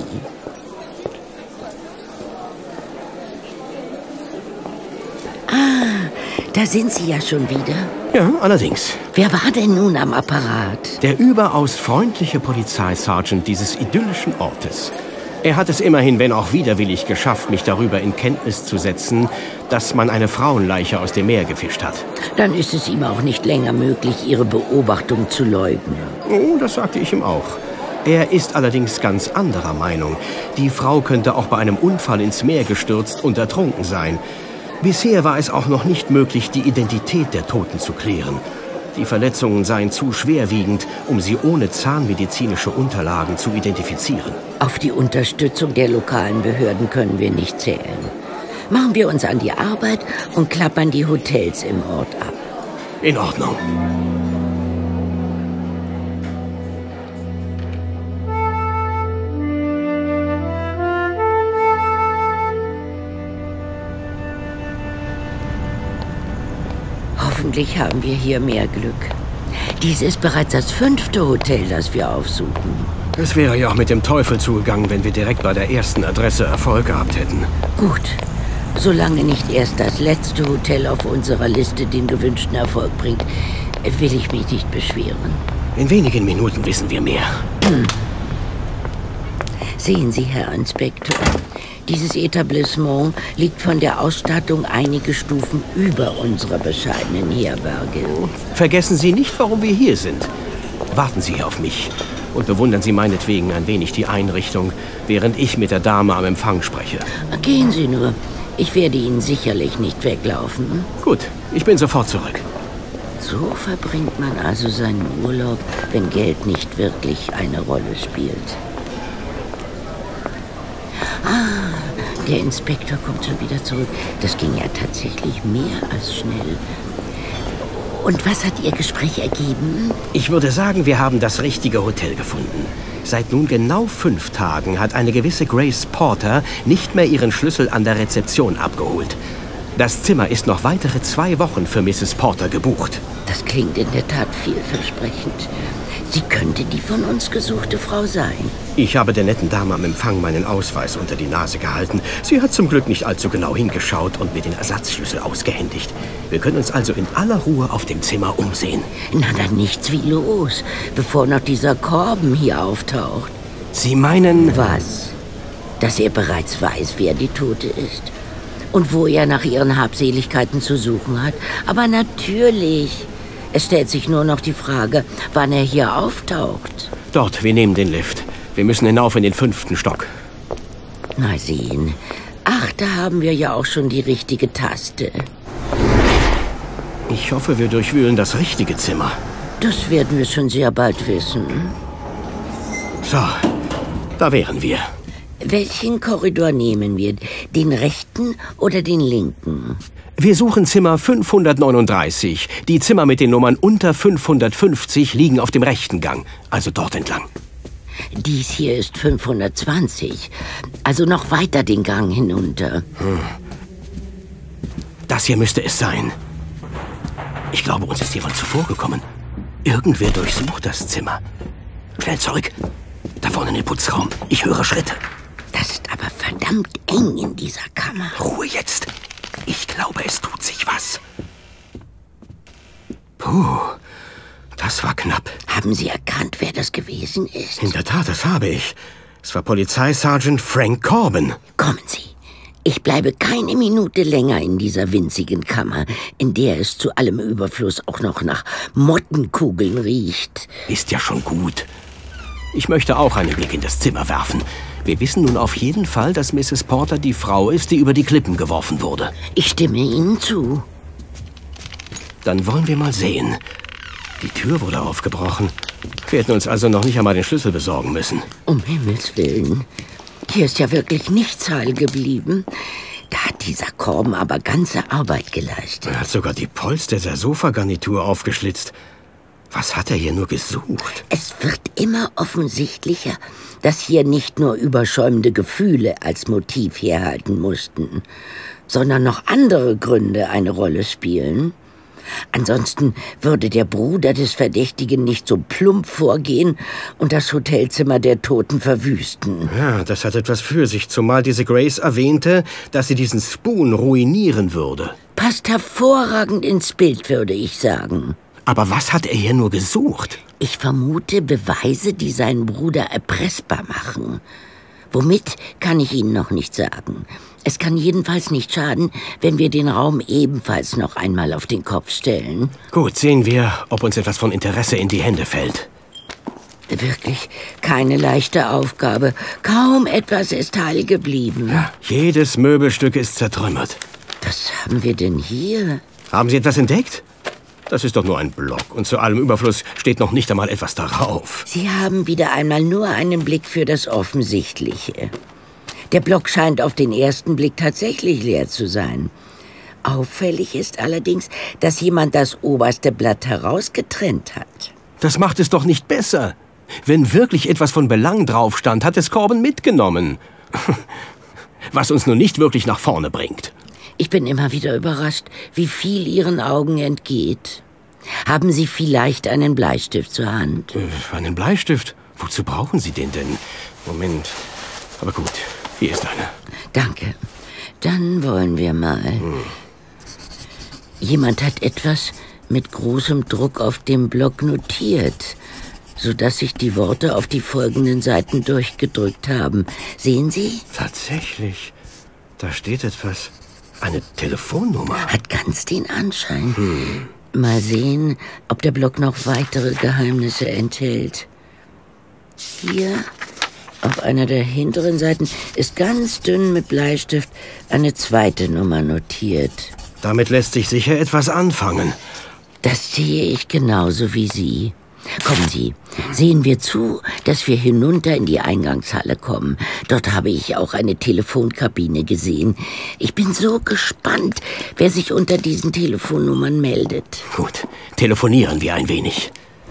Ah, da sind Sie ja schon wieder. Ja, allerdings. Wer war denn nun am Apparat? Der überaus freundliche Polizeisergeant dieses idyllischen Ortes. Er hat es immerhin, wenn auch widerwillig, geschafft, mich darüber in Kenntnis zu setzen, dass man eine Frauenleiche aus dem Meer gefischt hat. Dann ist es ihm auch nicht länger möglich, Ihre Beobachtung zu leugnen. Oh, das sagte ich ihm auch. Er ist allerdings ganz anderer Meinung. Die Frau könnte auch bei einem Unfall ins Meer gestürzt und ertrunken sein. Bisher war es auch noch nicht möglich, die Identität der Toten zu klären. Die Verletzungen seien zu schwerwiegend, um sie ohne zahnmedizinische Unterlagen zu identifizieren. Auf die Unterstützung der lokalen Behörden können wir nicht zählen. Machen wir uns an die Arbeit und klappern die Hotels im Ort ab. In Ordnung. Hoffentlich haben wir hier mehr Glück. Dies ist bereits das fünfte Hotel, das wir aufsuchen. Es wäre ja auch mit dem Teufel zugegangen, wenn wir direkt bei der ersten Adresse Erfolg gehabt hätten. Gut. Solange nicht erst das letzte Hotel auf unserer Liste den gewünschten Erfolg bringt, will ich mich nicht beschweren. In wenigen Minuten wissen wir mehr. Hm. Sehen Sie, Herr Inspektor, dieses Etablissement liegt von der Ausstattung einige Stufen über unserer bescheidenen Herberge. Vergessen Sie nicht, warum wir hier sind. Warten Sie auf mich und bewundern Sie meinetwegen ein wenig die Einrichtung, während ich mit der Dame am Empfang spreche. Gehen Sie nur. Ich werde Ihnen sicherlich nicht weglaufen. Gut, ich bin sofort zurück. So verbringt man also seinen Urlaub, wenn Geld nicht wirklich eine Rolle spielt. Ah, der Inspektor kommt schon wieder zurück. Das ging ja tatsächlich mehr als schnell. Und was hat Ihr Gespräch ergeben? Ich würde sagen, wir haben das richtige Hotel gefunden. Seit nun genau fünf Tagen hat eine gewisse Grace Porter nicht mehr ihren Schlüssel an der Rezeption abgeholt. Das Zimmer ist noch weitere zwei Wochen für Misses Porter gebucht. Das klingt in der Tat vielversprechend. Sie könnte die von uns gesuchte Frau sein. Ich habe der netten Dame am Empfang meinen Ausweis unter die Nase gehalten. Sie hat zum Glück nicht allzu genau hingeschaut und mir den Ersatzschlüssel ausgehändigt. Wir können uns also in aller Ruhe auf dem Zimmer umsehen. Na, dann nichts wie los, bevor noch dieser Korben hier auftaucht. Sie meinen... Was? Dass er bereits weiß, wer die Tote ist. Und wo er nach ihren Habseligkeiten zu suchen hat. Aber natürlich... Es stellt sich nur noch die Frage, wann er hier auftaucht. Dort, wir nehmen den Lift. Wir müssen hinauf in den fünften Stock. Mal sehen. Ach, da haben wir ja auch schon die richtige Taste. Ich hoffe, wir durchwühlen das richtige Zimmer. Das werden wir schon sehr bald wissen. So, da wären wir. Welchen Korridor nehmen wir? Den rechten oder den linken? Wir suchen Zimmer fünfhundertneununddreißig. Die Zimmer mit den Nummern unter fünfhundertfünfzig liegen auf dem rechten Gang, also dort entlang. Dies hier ist fünfhundertzwanzig, also noch weiter den Gang hinunter. Hm. Das hier müsste es sein. Ich glaube, uns ist jemand zuvorgekommen. Irgendwer durchsucht das Zimmer. Schnell zurück. Da vorne in den Putzraum. Ich höre Schritte. Das ist aber verdammt eng in dieser Kammer. Ruhe jetzt. Ich glaube, es tut sich was. Puh, das war knapp. Haben Sie erkannt, wer das gewesen ist? In der Tat, das habe ich. Es war Polizeisergeant Frank Corbin. Kommen Sie. Ich bleibe keine Minute länger in dieser winzigen Kammer, in der es zu allem Überfluss auch noch nach Mottenkugeln riecht. Ist ja schon gut. Ich möchte auch einen Blick in das Zimmer werfen. Wir wissen nun auf jeden Fall, dass Misses Porter die Frau ist, die über die Klippen geworfen wurde. Ich stimme Ihnen zu. Dann wollen wir mal sehen. Die Tür wurde aufgebrochen. Wir hätten uns also noch nicht einmal den Schlüssel besorgen müssen. Um Himmels Willen. Hier ist ja wirklich nichts heil geblieben. Da hat dieser Korben aber ganze Arbeit geleistet. Er hat sogar die Polster der Sofagarnitur aufgeschlitzt. Was hat er hier nur gesucht? Es wird immer offensichtlicher, dass hier nicht nur überschäumende Gefühle als Motiv herhalten mussten, sondern noch andere Gründe eine Rolle spielen. Ansonsten würde der Bruder des Verdächtigen nicht so plump vorgehen und das Hotelzimmer der Toten verwüsten. Ja, das hat etwas für sich, zumal diese Grace erwähnte, dass sie diesen Spoon ruinieren würde. Passt hervorragend ins Bild, würde ich sagen. Aber was hat er hier nur gesucht? Ich vermute Beweise, die seinen Bruder erpressbar machen. Womit, kann ich Ihnen noch nicht sagen. Es kann jedenfalls nicht schaden, wenn wir den Raum ebenfalls noch einmal auf den Kopf stellen. Gut, sehen wir, ob uns etwas von Interesse in die Hände fällt. Wirklich keine leichte Aufgabe. Kaum etwas ist heil geblieben. Ja, jedes Möbelstück ist zertrümmert. Was haben wir denn hier? Haben Sie etwas entdeckt? Das ist doch nur ein Block. Und zu allem Überfluss steht noch nicht einmal etwas darauf. Sie haben wieder einmal nur einen Blick für das Offensichtliche. Der Block scheint auf den ersten Blick tatsächlich leer zu sein. Auffällig ist allerdings, dass jemand das oberste Blatt herausgetrennt hat. Das macht es doch nicht besser. Wenn wirklich etwas von Belang drauf stand, hat es Corbin mitgenommen. Was uns nun nicht wirklich nach vorne bringt. Ich bin immer wieder überrascht, wie viel Ihren Augen entgeht. Haben Sie vielleicht einen Bleistift zur Hand? Äh, einen Bleistift? Wozu brauchen Sie den denn? Moment. Aber gut, hier ist einer. Danke. Dann wollen wir mal. Hm. Jemand hat etwas mit großem Druck auf dem Block notiert, sodass sich die Worte auf die folgenden Seiten durchgedrückt haben. Sehen Sie? Tatsächlich. Da steht etwas. Eine Telefonnummer. Hat ganz den Anschein. Hm. Mal sehen, ob der Block noch weitere Geheimnisse enthält. Hier, auf einer der hinteren Seiten, ist ganz dünn mit Bleistift eine zweite Nummer notiert. Damit lässt sich sicher etwas anfangen. Das sehe ich genauso wie Sie. Kommen Sie, sehen wir zu, dass wir hinunter in die Eingangshalle kommen. Dort habe ich auch eine Telefonkabine gesehen. Ich bin so gespannt, wer sich unter diesen Telefonnummern meldet. Gut, telefonieren wir ein wenig.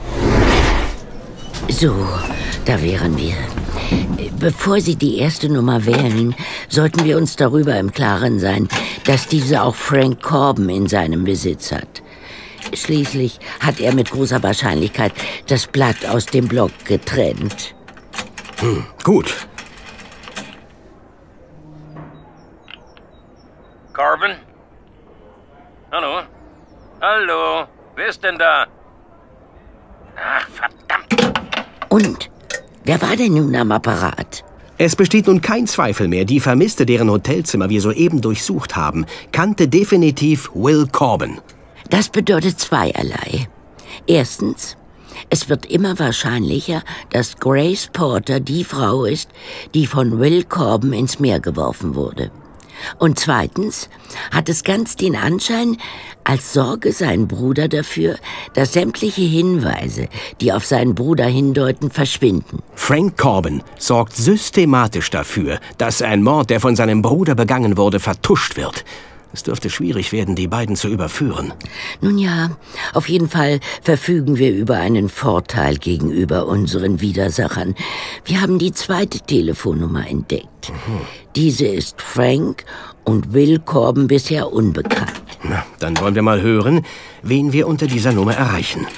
So, da wären wir. Bevor Sie die erste Nummer wählen, sollten wir uns darüber im Klaren sein, dass diese auch Frank Corbin in seinem Besitz hat. Schließlich hat er mit großer Wahrscheinlichkeit das Blatt aus dem Block getrennt. Hm, gut. Corbin? Hallo? Hallo? Wer ist denn da? Ach, verdammt. Und? Wer war denn nun am Apparat? Es besteht nun kein Zweifel mehr. Die Vermisste, deren Hotelzimmer wir soeben durchsucht haben, kannte definitiv Will Corbin. Das bedeutet zweierlei. Erstens, es wird immer wahrscheinlicher, dass Grace Porter die Frau ist, die von Will Corbin ins Meer geworfen wurde. Und zweitens hat es ganz den Anschein, als sorge sein Bruder dafür, dass sämtliche Hinweise, die auf seinen Bruder hindeuten, verschwinden. Frank Corbin sorgt systematisch dafür, dass ein Mord, der von seinem Bruder begangen wurde, vertuscht wird. Es dürfte schwierig werden, die beiden zu überführen. Nun ja, auf jeden Fall verfügen wir über einen Vorteil gegenüber unseren Widersachern. Wir haben die zweite Telefonnummer entdeckt. Mhm. Diese ist Frank und Will Corbin bisher unbekannt. Na, dann wollen wir mal hören, wen wir unter dieser Nummer erreichen.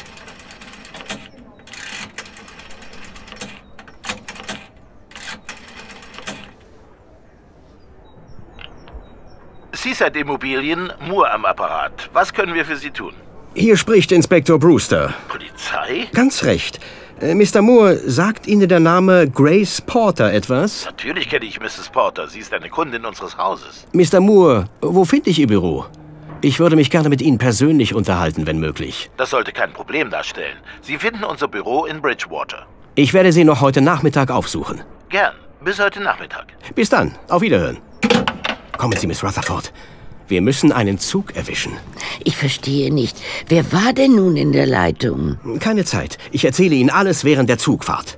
Seaside Immobilien, Moore am Apparat. Was können wir für Sie tun? Hier spricht Inspektor Brewster. Polizei? Ganz recht. Äh, Mister Moore, sagt Ihnen der Name Grace Porter etwas? Natürlich kenne ich Misses Porter. Sie ist eine Kundin unseres Hauses. Mister Moore, wo finde ich Ihr Büro? Ich würde mich gerne mit Ihnen persönlich unterhalten, wenn möglich. Das sollte kein Problem darstellen. Sie finden unser Büro in Bridgewater. Ich werde Sie noch heute Nachmittag aufsuchen. Gern. Bis heute Nachmittag. Bis dann. Auf Wiederhören. Kommen Sie, Miss Rutherford. Wir müssen einen Zug erwischen. Ich verstehe nicht. Wer war denn nun in der Leitung? Keine Zeit. Ich erzähle Ihnen alles während der Zugfahrt.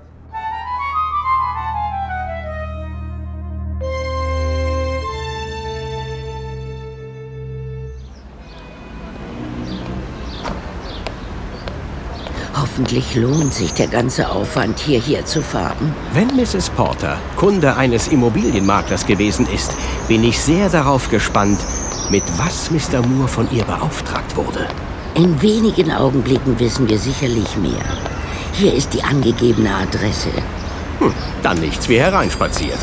Hoffentlich lohnt sich der ganze Aufwand, hierher zu fahren. Wenn Misses Porter Kunde eines Immobilienmaklers gewesen ist, bin ich sehr darauf gespannt, mit was Mister Moore von ihr beauftragt wurde. In wenigen Augenblicken wissen wir sicherlich mehr. Hier ist die angegebene Adresse. Hm, dann nichts wie hereinspaziert.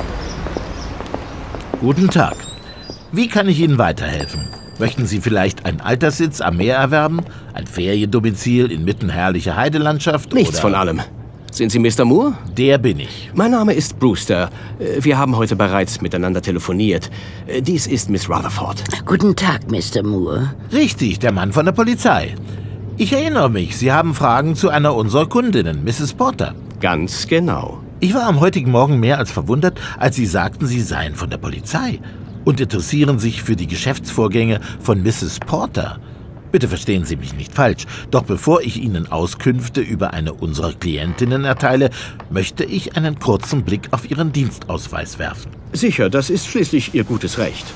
Guten Tag. Wie kann ich Ihnen weiterhelfen? Möchten Sie vielleicht einen Alterssitz am Meer erwerben? Ein Feriendomizil inmitten herrlicher Heidelandschaft? Nichts oder? von allem. Sind Sie Mister Moore? Der bin ich. Mein Name ist Brewster. Wir haben heute bereits miteinander telefoniert. Dies ist Miss Rutherford. Guten Tag, Mister Moore. Richtig, der Mann von der Polizei. Ich erinnere mich, Sie haben Fragen zu einer unserer Kundinnen, Misses Porter. Ganz genau. Ich war am heutigen Morgen mehr als verwundert, als Sie sagten, Sie seien von der Polizei und interessieren sich für die Geschäftsvorgänge von Misses Porter. Bitte verstehen Sie mich nicht falsch, doch bevor ich Ihnen Auskünfte über eine unserer Klientinnen erteile, möchte ich einen kurzen Blick auf Ihren Dienstausweis werfen. Sicher, das ist schließlich Ihr gutes Recht.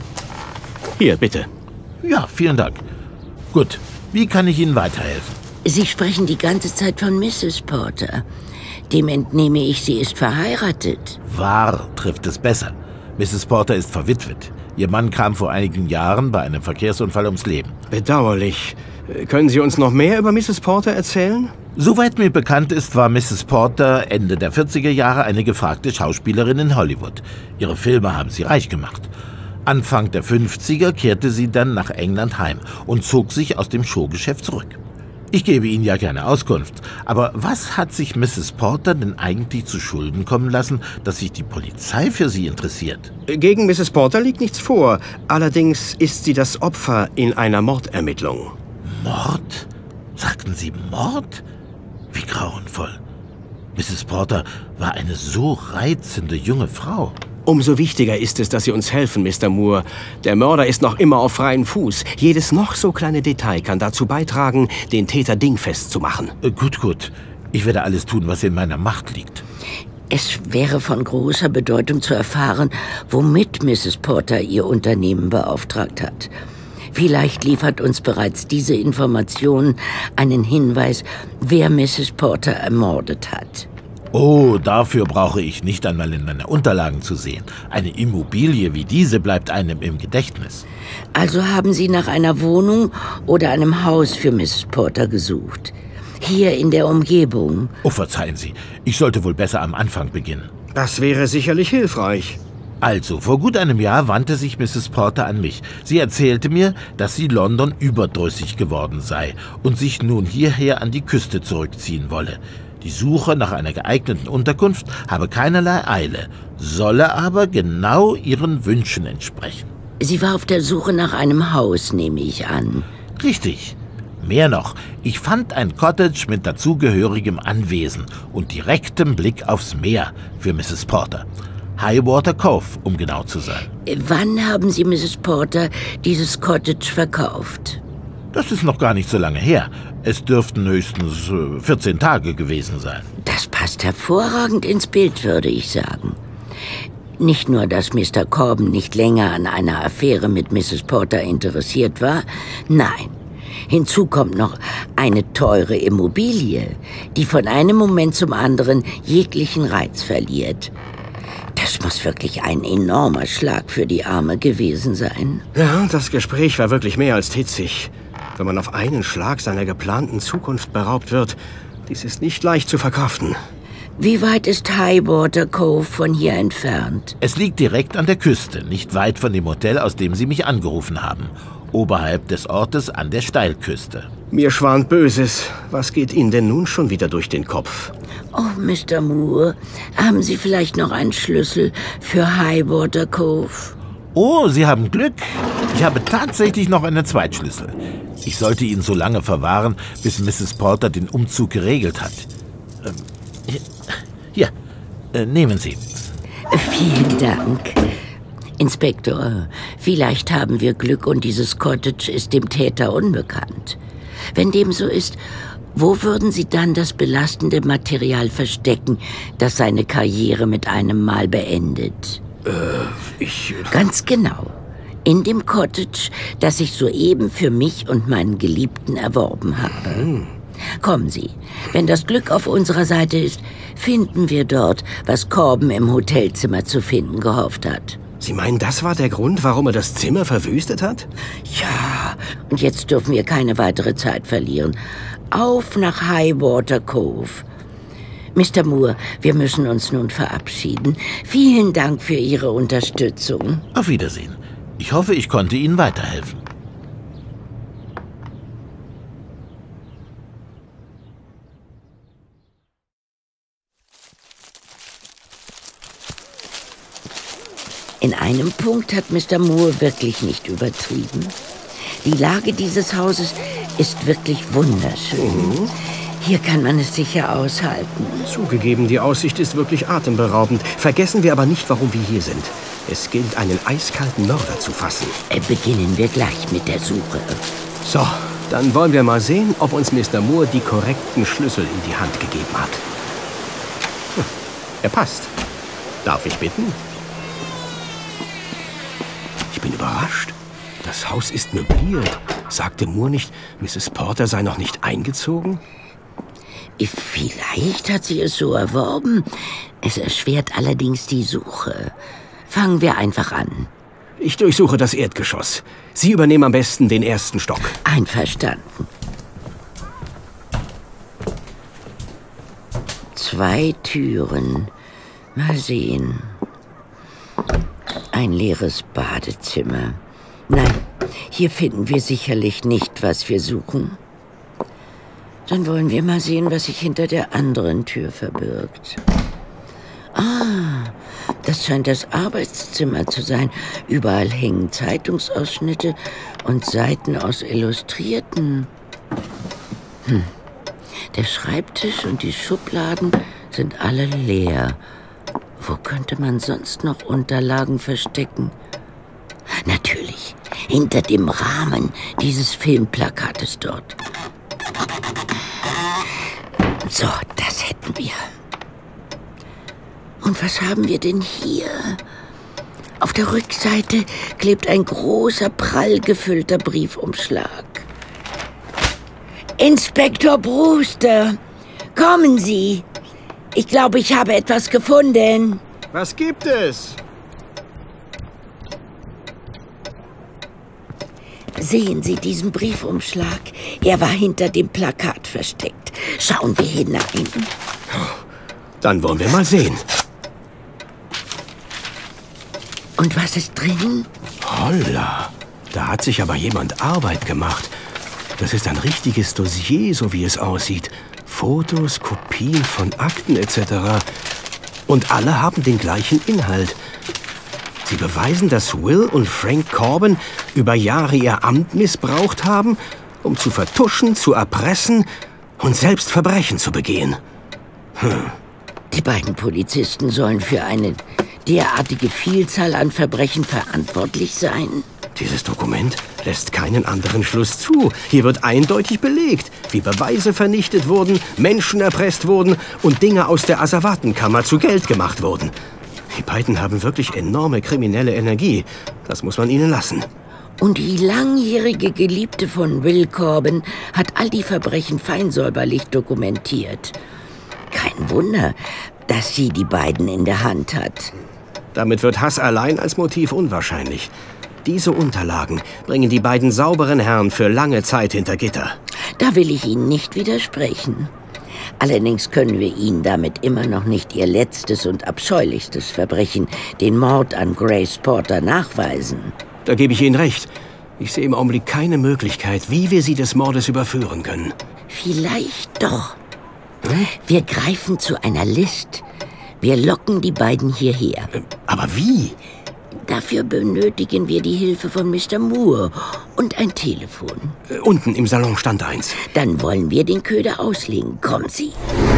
Hier, bitte. Ja, vielen Dank. Gut, wie kann ich Ihnen weiterhelfen? Sie sprechen die ganze Zeit von Misses Porter. Dem entnehme ich, sie ist verheiratet. War trifft es besser. Misses Porter ist verwitwet. Ihr Mann kam vor einigen Jahren bei einem Verkehrsunfall ums Leben. Bedauerlich. Können Sie uns noch mehr über Misses Porter erzählen? Soweit mir bekannt ist, war Misses Porter Ende der vierziger Jahre eine gefragte Schauspielerin in Hollywood. Ihre Filme haben sie reich gemacht. Anfang der fünfziger kehrte sie dann nach England heim und zog sich aus dem Showgeschäft zurück. Ich gebe Ihnen ja gerne Auskunft, aber was hat sich Misses Porter denn eigentlich zu Schulden kommen lassen, dass sich die Polizei für sie interessiert? Gegen Misses Porter liegt nichts vor. Allerdings ist sie das Opfer in einer Mordermittlung. Mord? Sagten Sie Mord? Wie grauenvoll. Misses Porter war eine so reizende junge Frau. Umso wichtiger ist es, dass Sie uns helfen, Mister Moore. Der Mörder ist noch immer auf freiem Fuß. Jedes noch so kleine Detail kann dazu beitragen, den Täter dingfest zu machen. Äh, gut, gut. Ich werde alles tun, was in meiner Macht liegt. Es wäre von großer Bedeutung zu erfahren, womit Misses Porter ihr Unternehmen beauftragt hat. Vielleicht liefert uns bereits diese Information einen Hinweis, wer Misses Porter ermordet hat. Oh, dafür brauche ich nicht einmal in meine Unterlagen zu sehen. Eine Immobilie wie diese bleibt einem im Gedächtnis. Also haben Sie nach einer Wohnung oder einem Haus für Misses Porter gesucht? Hier in der Umgebung? Oh, verzeihen Sie. Ich sollte wohl besser am Anfang beginnen. Das wäre sicherlich hilfreich. Also, vor gut einem Jahr wandte sich Misses Porter an mich. Sie erzählte mir, dass sie London überdrüssig geworden sei und sich nun hierher an die Küste zurückziehen wolle. Die Suche nach einer geeigneten Unterkunft habe keinerlei Eile, solle aber genau ihren Wünschen entsprechen. Sie war auf der Suche nach einem Haus, nehme ich an. Richtig. Mehr noch, ich fand ein Cottage mit dazugehörigem Anwesen und direktem Blick aufs Meer für Misses Porter. Highwater Cove, um genau zu sein. Wann haben Sie Misses Porter dieses Cottage verkauft? Das ist noch gar nicht so lange her. Es dürften höchstens äh, vierzehn Tage gewesen sein. Das passt hervorragend ins Bild, würde ich sagen. Nicht nur, dass Mister Corbin nicht länger an einer Affäre mit Misses Porter interessiert war, nein. Hinzu kommt noch eine teure Immobilie, die von einem Moment zum anderen jeglichen Reiz verliert. Das muss wirklich ein enormer Schlag für die Arme gewesen sein. Ja, das Gespräch war wirklich mehr als hitzig. Wenn man auf einen Schlag seiner geplanten Zukunft beraubt wird, dies ist nicht leicht zu verkraften. Wie weit ist Highwater Cove von hier entfernt? Es liegt direkt an der Küste, nicht weit von dem Hotel, aus dem Sie mich angerufen haben. Oberhalb des Ortes an der Steilküste. Mir schwant Böses. Was geht Ihnen denn nun schon wieder durch den Kopf? Oh, Mister Moore, haben Sie vielleicht noch einen Schlüssel für Highwater Cove? Oh, Sie haben Glück. Ich habe tatsächlich noch einen Zweitschlüssel. Ich sollte ihn so lange verwahren, bis Misses Porter den Umzug geregelt hat. Ähm, hier, äh, nehmen Sie. Vielen Dank. Inspektor, vielleicht haben wir Glück und dieses Cottage ist dem Täter unbekannt. Wenn dem so ist, wo würden Sie dann das belastende Material verstecken, das seine Karriere mit einem Mal beendet? Äh, ich... Ganz genau. In dem Cottage, das ich soeben für mich und meinen Geliebten erworben habe. Hm. Kommen Sie, wenn das Glück auf unserer Seite ist, finden wir dort, was Corbin im Hotelzimmer zu finden gehofft hat. Sie meinen, das war der Grund, warum er das Zimmer verwüstet hat? Ja, und jetzt dürfen wir keine weitere Zeit verlieren. Auf nach Highwater Cove. Mister Moore, wir müssen uns nun verabschieden. Vielen Dank für Ihre Unterstützung. Auf Wiedersehen. Ich hoffe, ich konnte Ihnen weiterhelfen. In einem Punkt hat Mister Moore wirklich nicht übertrieben. Die Lage dieses Hauses ist wirklich wunderschön. Mhm. Hier kann man es sicher aushalten. Zugegeben, die Aussicht ist wirklich atemberaubend. Vergessen wir aber nicht, warum wir hier sind. Es gilt, einen eiskalten Mörder zu fassen. Äh, beginnen wir gleich mit der Suche. So, dann wollen wir mal sehen, ob uns Mister Moore die korrekten Schlüssel in die Hand gegeben hat. Hm, er passt. Darf ich bitten? Ich bin überrascht. Das Haus ist möbliert. Sagte Moore nicht, Misses Porter sei noch nicht eingezogen? Vielleicht hat sie es so erworben. Es erschwert allerdings die Suche. Fangen wir einfach an. Ich durchsuche das Erdgeschoss. Sie übernehmen am besten den ersten Stock. Einverstanden. Zwei Türen. Mal sehen. Ein leeres Badezimmer. Nein, hier finden wir sicherlich nicht, was wir suchen. Dann wollen wir mal sehen, was sich hinter der anderen Tür verbirgt. Ah, das scheint das Arbeitszimmer zu sein. Überall hängen Zeitungsausschnitte und Seiten aus Illustrierten. Hm. Der Schreibtisch und die Schubladen sind alle leer. Wo könnte man sonst noch Unterlagen verstecken? Natürlich, hinter dem Rahmen dieses Filmplakates dort. So, das hätten wir. Und was haben wir denn hier? Auf der Rückseite klebt ein großer, prall gefüllter Briefumschlag. Inspektor Brewster, kommen Sie. Ich glaube, ich habe etwas gefunden. Was gibt es? Sehen Sie diesen Briefumschlag? Er war hinter dem Plakat versteckt. Schauen wir hinein. Dann wollen wir mal sehen. Und was ist drin? Holla, da hat sich aber jemand Arbeit gemacht. Das ist ein richtiges Dossier, so wie es aussieht. Fotos, Kopien von Akten et cetera. Und alle haben den gleichen Inhalt. Sie beweisen, dass Will und Frank Corbin über Jahre ihr Amt missbraucht haben, um zu vertuschen, zu erpressen und selbst Verbrechen zu begehen. Hm. Die beiden Polizisten sollen für eine derartige Vielzahl an Verbrechen verantwortlich sein? Dieses Dokument lässt keinen anderen Schluss zu. Hier wird eindeutig belegt, wie Beweise vernichtet wurden, Menschen erpresst wurden und Dinge aus der Asservatenkammer zu Geld gemacht wurden. Die beiden haben wirklich enorme kriminelle Energie. Das muss man ihnen lassen. Und die langjährige Geliebte von Will Corbin hat all die Verbrechen feinsäuberlich dokumentiert. Kein Wunder, dass sie die beiden in der Hand hat. Damit wird Hass allein als Motiv unwahrscheinlich. Diese Unterlagen bringen die beiden sauberen Herren für lange Zeit hinter Gitter. Da will ich Ihnen nicht widersprechen. Allerdings können wir Ihnen damit immer noch nicht Ihr letztes und abscheulichstes Verbrechen, den Mord an Grace Porter, nachweisen. Da gebe ich Ihnen recht. Ich sehe im Augenblick keine Möglichkeit, wie wir sie des Mordes überführen können. Vielleicht doch. Hm? Wir greifen zu einer List. Wir locken die beiden hierher. Aber wie? Dafür benötigen wir die Hilfe von Mister Moore und ein Telefon. Äh, unten im Salon stand eins. Dann wollen wir den Köder auslegen. Kommen Sie.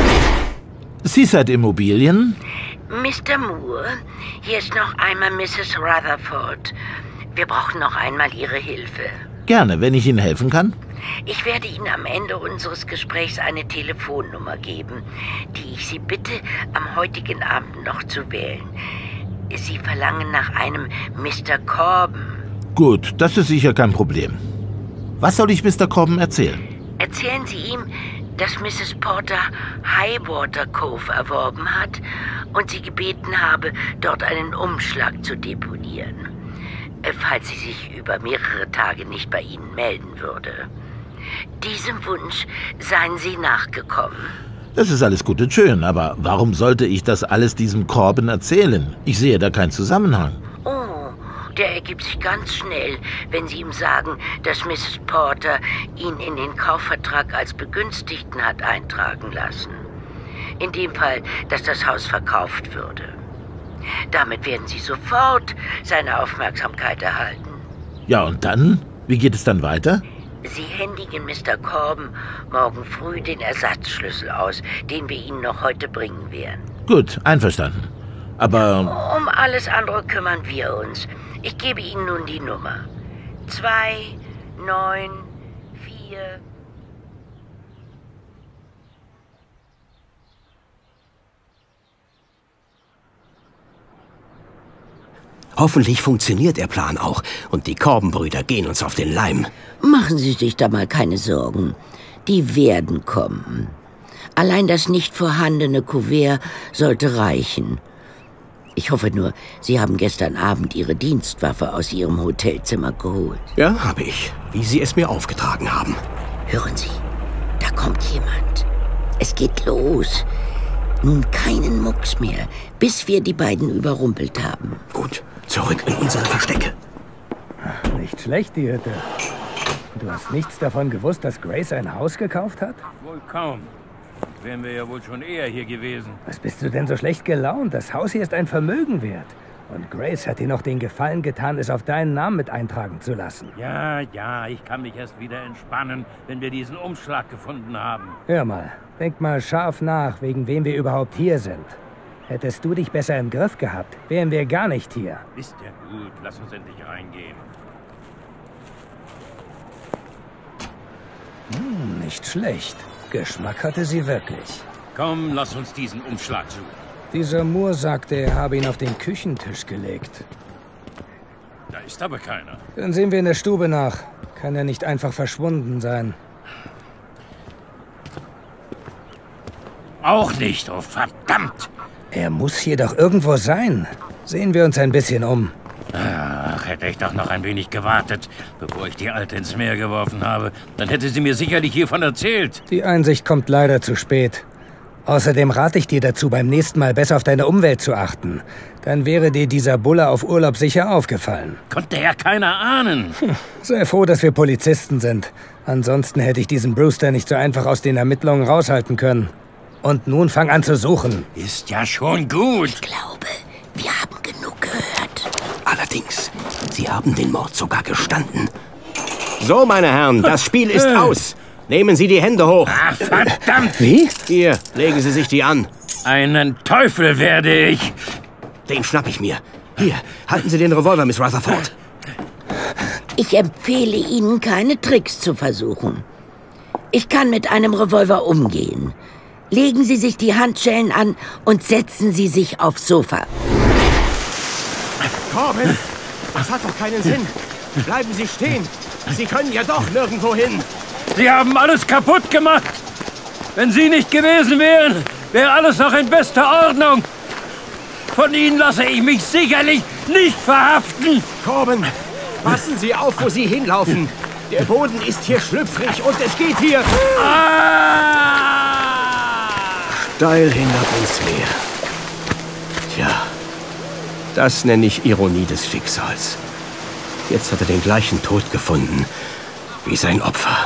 Seaside Immobilien? Mister Moore, hier ist noch einmal Misses Rutherford. Wir brauchen noch einmal Ihre Hilfe. Gerne, wenn ich Ihnen helfen kann. Ich werde Ihnen am Ende unseres Gesprächs eine Telefonnummer geben, die ich Sie bitte, am heutigen Abend noch zu wählen. Sie verlangen nach einem Mister Corbin. Gut, das ist sicher kein Problem. Was soll ich Mister Corbin erzählen? Erzählen Sie ihm, dass Misses Porter Highwater Cove erworben hat und sie gebeten habe, dort einen Umschlag zu deponieren, falls sie sich über mehrere Tage nicht bei Ihnen melden würde. Diesem Wunsch seien Sie nachgekommen. Das ist alles gut und schön, aber warum sollte ich das alles diesem Corbin erzählen? Ich sehe da keinen Zusammenhang. Oh, der ergibt sich ganz schnell, wenn Sie ihm sagen, dass Misses Porter ihn in den Kaufvertrag als Begünstigten hat eintragen lassen. In dem Fall, dass das Haus verkauft würde. Damit werden Sie sofort seine Aufmerksamkeit erhalten. Ja, und dann? Wie geht es dann weiter? Sie händigen Mister Corbin morgen früh den Ersatzschlüssel aus, den wir Ihnen noch heute bringen werden. Gut, einverstanden. Aber... Um alles andere kümmern wir uns. Ich gebe Ihnen nun die Nummer. Zwei, neun, vier... Hoffentlich funktioniert der Plan auch und die Corbin-Brüder gehen uns auf den Leim. Machen Sie sich da mal keine Sorgen. Die werden kommen. Allein das nicht vorhandene Kuvert sollte reichen. Ich hoffe nur, Sie haben gestern Abend Ihre Dienstwaffe aus Ihrem Hotelzimmer geholt. Ja, habe ich, wie Sie es mir aufgetragen haben. Hören Sie, da kommt jemand. Es geht los. Nun keinen Mucks mehr, bis wir die beiden überrumpelt haben. Gut, zurück in unsere Verstecke. Nicht schlecht, die Hütte. Du hast nichts davon gewusst, dass Grace ein Haus gekauft hat? Wohl kaum. Wären wir ja wohl schon eher hier gewesen. Was bist du denn so schlecht gelaunt? Das Haus hier ist ein Vermögen wert. Und Grace hat dir noch den Gefallen getan, es auf deinen Namen mit eintragen zu lassen. Ja, ja, ich kann mich erst wieder entspannen, wenn wir diesen Umschlag gefunden haben. Hör mal, denk mal scharf nach, wegen wem wir überhaupt hier sind. Hättest du dich besser im Griff gehabt, wären wir gar nicht hier. Ist ja gut, lass uns endlich reingehen. Hm, nicht schlecht. Geschmack hatte sie wirklich. Komm, lass uns diesen Umschlag suchen. Dieser Moore sagte, er habe ihn auf den Küchentisch gelegt. Da ist aber keiner. Dann sehen wir in der Stube nach. Kann er nicht einfach verschwunden sein? Auch nicht, oh verdammt! Er muss hier doch irgendwo sein. Sehen wir uns ein bisschen um. Ach, hätte ich doch noch ein wenig gewartet, bevor ich die Alte ins Meer geworfen habe. Dann hätte sie mir sicherlich hiervon erzählt. Die Einsicht kommt leider zu spät. Außerdem rate ich dir dazu, beim nächsten Mal besser auf deine Umwelt zu achten. Dann wäre dir dieser Bulle auf Urlaub sicher aufgefallen. Konnte ja keiner ahnen. Hm, sei froh, dass wir Polizisten sind. Ansonsten hätte ich diesen Brewster nicht so einfach aus den Ermittlungen raushalten können. Und nun fang an zu suchen. Ist ja schon gut. Ich glaube, wir haben genug gehört. Allerdings, Sie haben den Mord sogar gestanden. So, meine Herren, das Spiel ist aus. Nehmen Sie die Hände hoch. Ach, verdammt! Wie? Hier, legen Sie sich die an. Einen Teufel werde ich. Den schnapp ich mir. Hier, halten Sie den Revolver, Miss Rutherford. Ich empfehle Ihnen, keine Tricks zu versuchen. Ich kann mit einem Revolver umgehen. Legen Sie sich die Handschellen an und setzen Sie sich aufs Sofa. Corbin, das hat doch keinen Sinn. Bleiben Sie stehen. Sie können ja doch nirgendwo hin. Sie haben alles kaputt gemacht. Wenn Sie nicht gewesen wären, wäre alles noch in bester Ordnung. Von Ihnen lasse ich mich sicherlich nicht verhaften. Corbin, passen Sie auf, wo Sie hinlaufen. Der Boden ist hier schlüpfrig und es geht hier Ah! steil hinab ins Meer. Tja, das nenne ich Ironie des Schicksals. Jetzt hat er den gleichen Tod gefunden wie sein Opfer.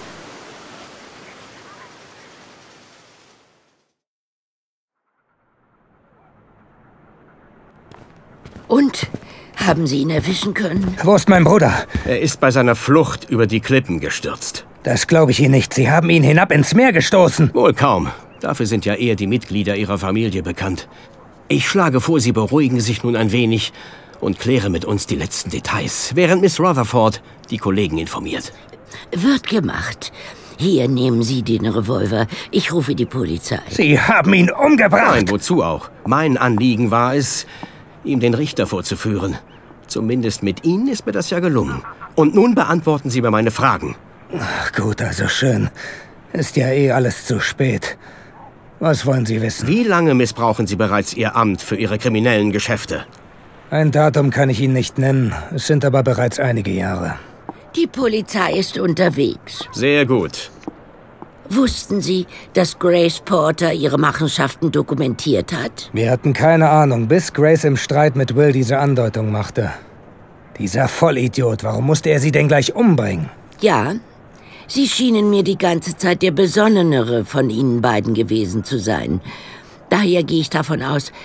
Und? Haben Sie ihn erwischen können? Wo ist mein Bruder? Er ist bei seiner Flucht über die Klippen gestürzt. Das glaube ich Ihnen nicht. Sie haben ihn hinab ins Meer gestoßen. Wohl kaum. Dafür sind ja eher die Mitglieder Ihrer Familie bekannt. Ich schlage vor, Sie beruhigen sich nun ein wenig und klären mit uns die letzten Details, während Miss Rutherford die Kollegen informiert. Wird gemacht. Hier, nehmen Sie den Revolver. Ich rufe die Polizei. Sie haben ihn umgebracht. Nein, wozu auch? Mein Anliegen war es, ihm den Richter vorzuführen. Zumindest mit Ihnen ist mir das ja gelungen. Und nun beantworten Sie mir meine Fragen. Ach gut, also schön. Ist ja eh alles zu spät. Was wollen Sie wissen? Wie lange missbrauchen Sie bereits Ihr Amt für Ihre kriminellen Geschäfte? Ein Datum kann ich Ihnen nicht nennen. Es sind aber bereits einige Jahre. Die Polizei ist unterwegs. Sehr gut. Wussten Sie, dass Grace Porter ihre Machenschaften dokumentiert hat? Wir hatten keine Ahnung, bis Grace im Streit mit Will diese Andeutung machte. Dieser Vollidiot, warum musste er sie denn gleich umbringen? Ja, Sie schienen mir die ganze Zeit der besonnenere von Ihnen beiden gewesen zu sein. Daher gehe ich davon aus,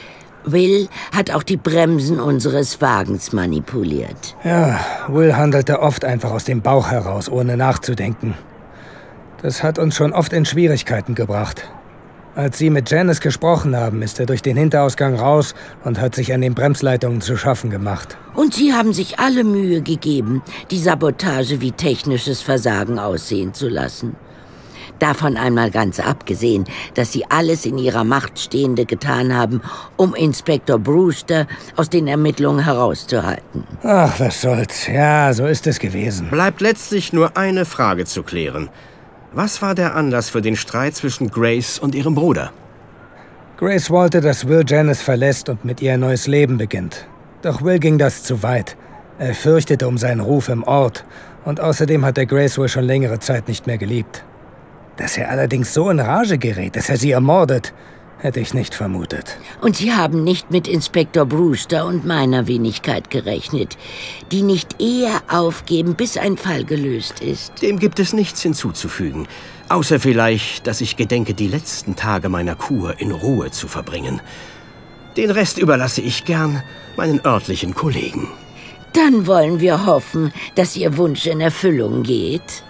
Will hat auch die Bremsen unseres Wagens manipuliert. Ja, Will handelte oft einfach aus dem Bauch heraus, ohne nachzudenken. Das hat uns schon oft in Schwierigkeiten gebracht. Als Sie mit Janice gesprochen haben, ist er durch den Hinterausgang raus und hat sich an den Bremsleitungen zu schaffen gemacht. Und Sie haben sich alle Mühe gegeben, die Sabotage wie technisches Versagen aussehen zu lassen. Davon einmal ganz abgesehen, dass Sie alles in Ihrer Macht Stehende getan haben, um Inspektor Brewster aus den Ermittlungen herauszuhalten. Ach, was soll's. Ja, so ist es gewesen. Bleibt letztlich nur eine Frage zu klären. Was war der Anlass für den Streit zwischen Grace und ihrem Bruder? Grace wollte, dass Will Janice verlässt und mit ihr ein neues Leben beginnt. Doch Will ging das zu weit. Er fürchtete um seinen Ruf im Ort. Und außerdem hat er Grace wohl schon längere Zeit nicht mehr geliebt. Dass er allerdings so in Rage gerät, dass er sie ermordet, hätte ich nicht vermutet. Und Sie haben nicht mit Inspektor Brewster und meiner Wenigkeit gerechnet, die nicht eher aufgeben, bis ein Fall gelöst ist. Dem gibt es nichts hinzuzufügen. Außer vielleicht, dass ich gedenke, die letzten Tage meiner Kur in Ruhe zu verbringen. Den Rest überlasse ich gern meinen örtlichen Kollegen. Dann wollen wir hoffen, dass Ihr Wunsch in Erfüllung geht.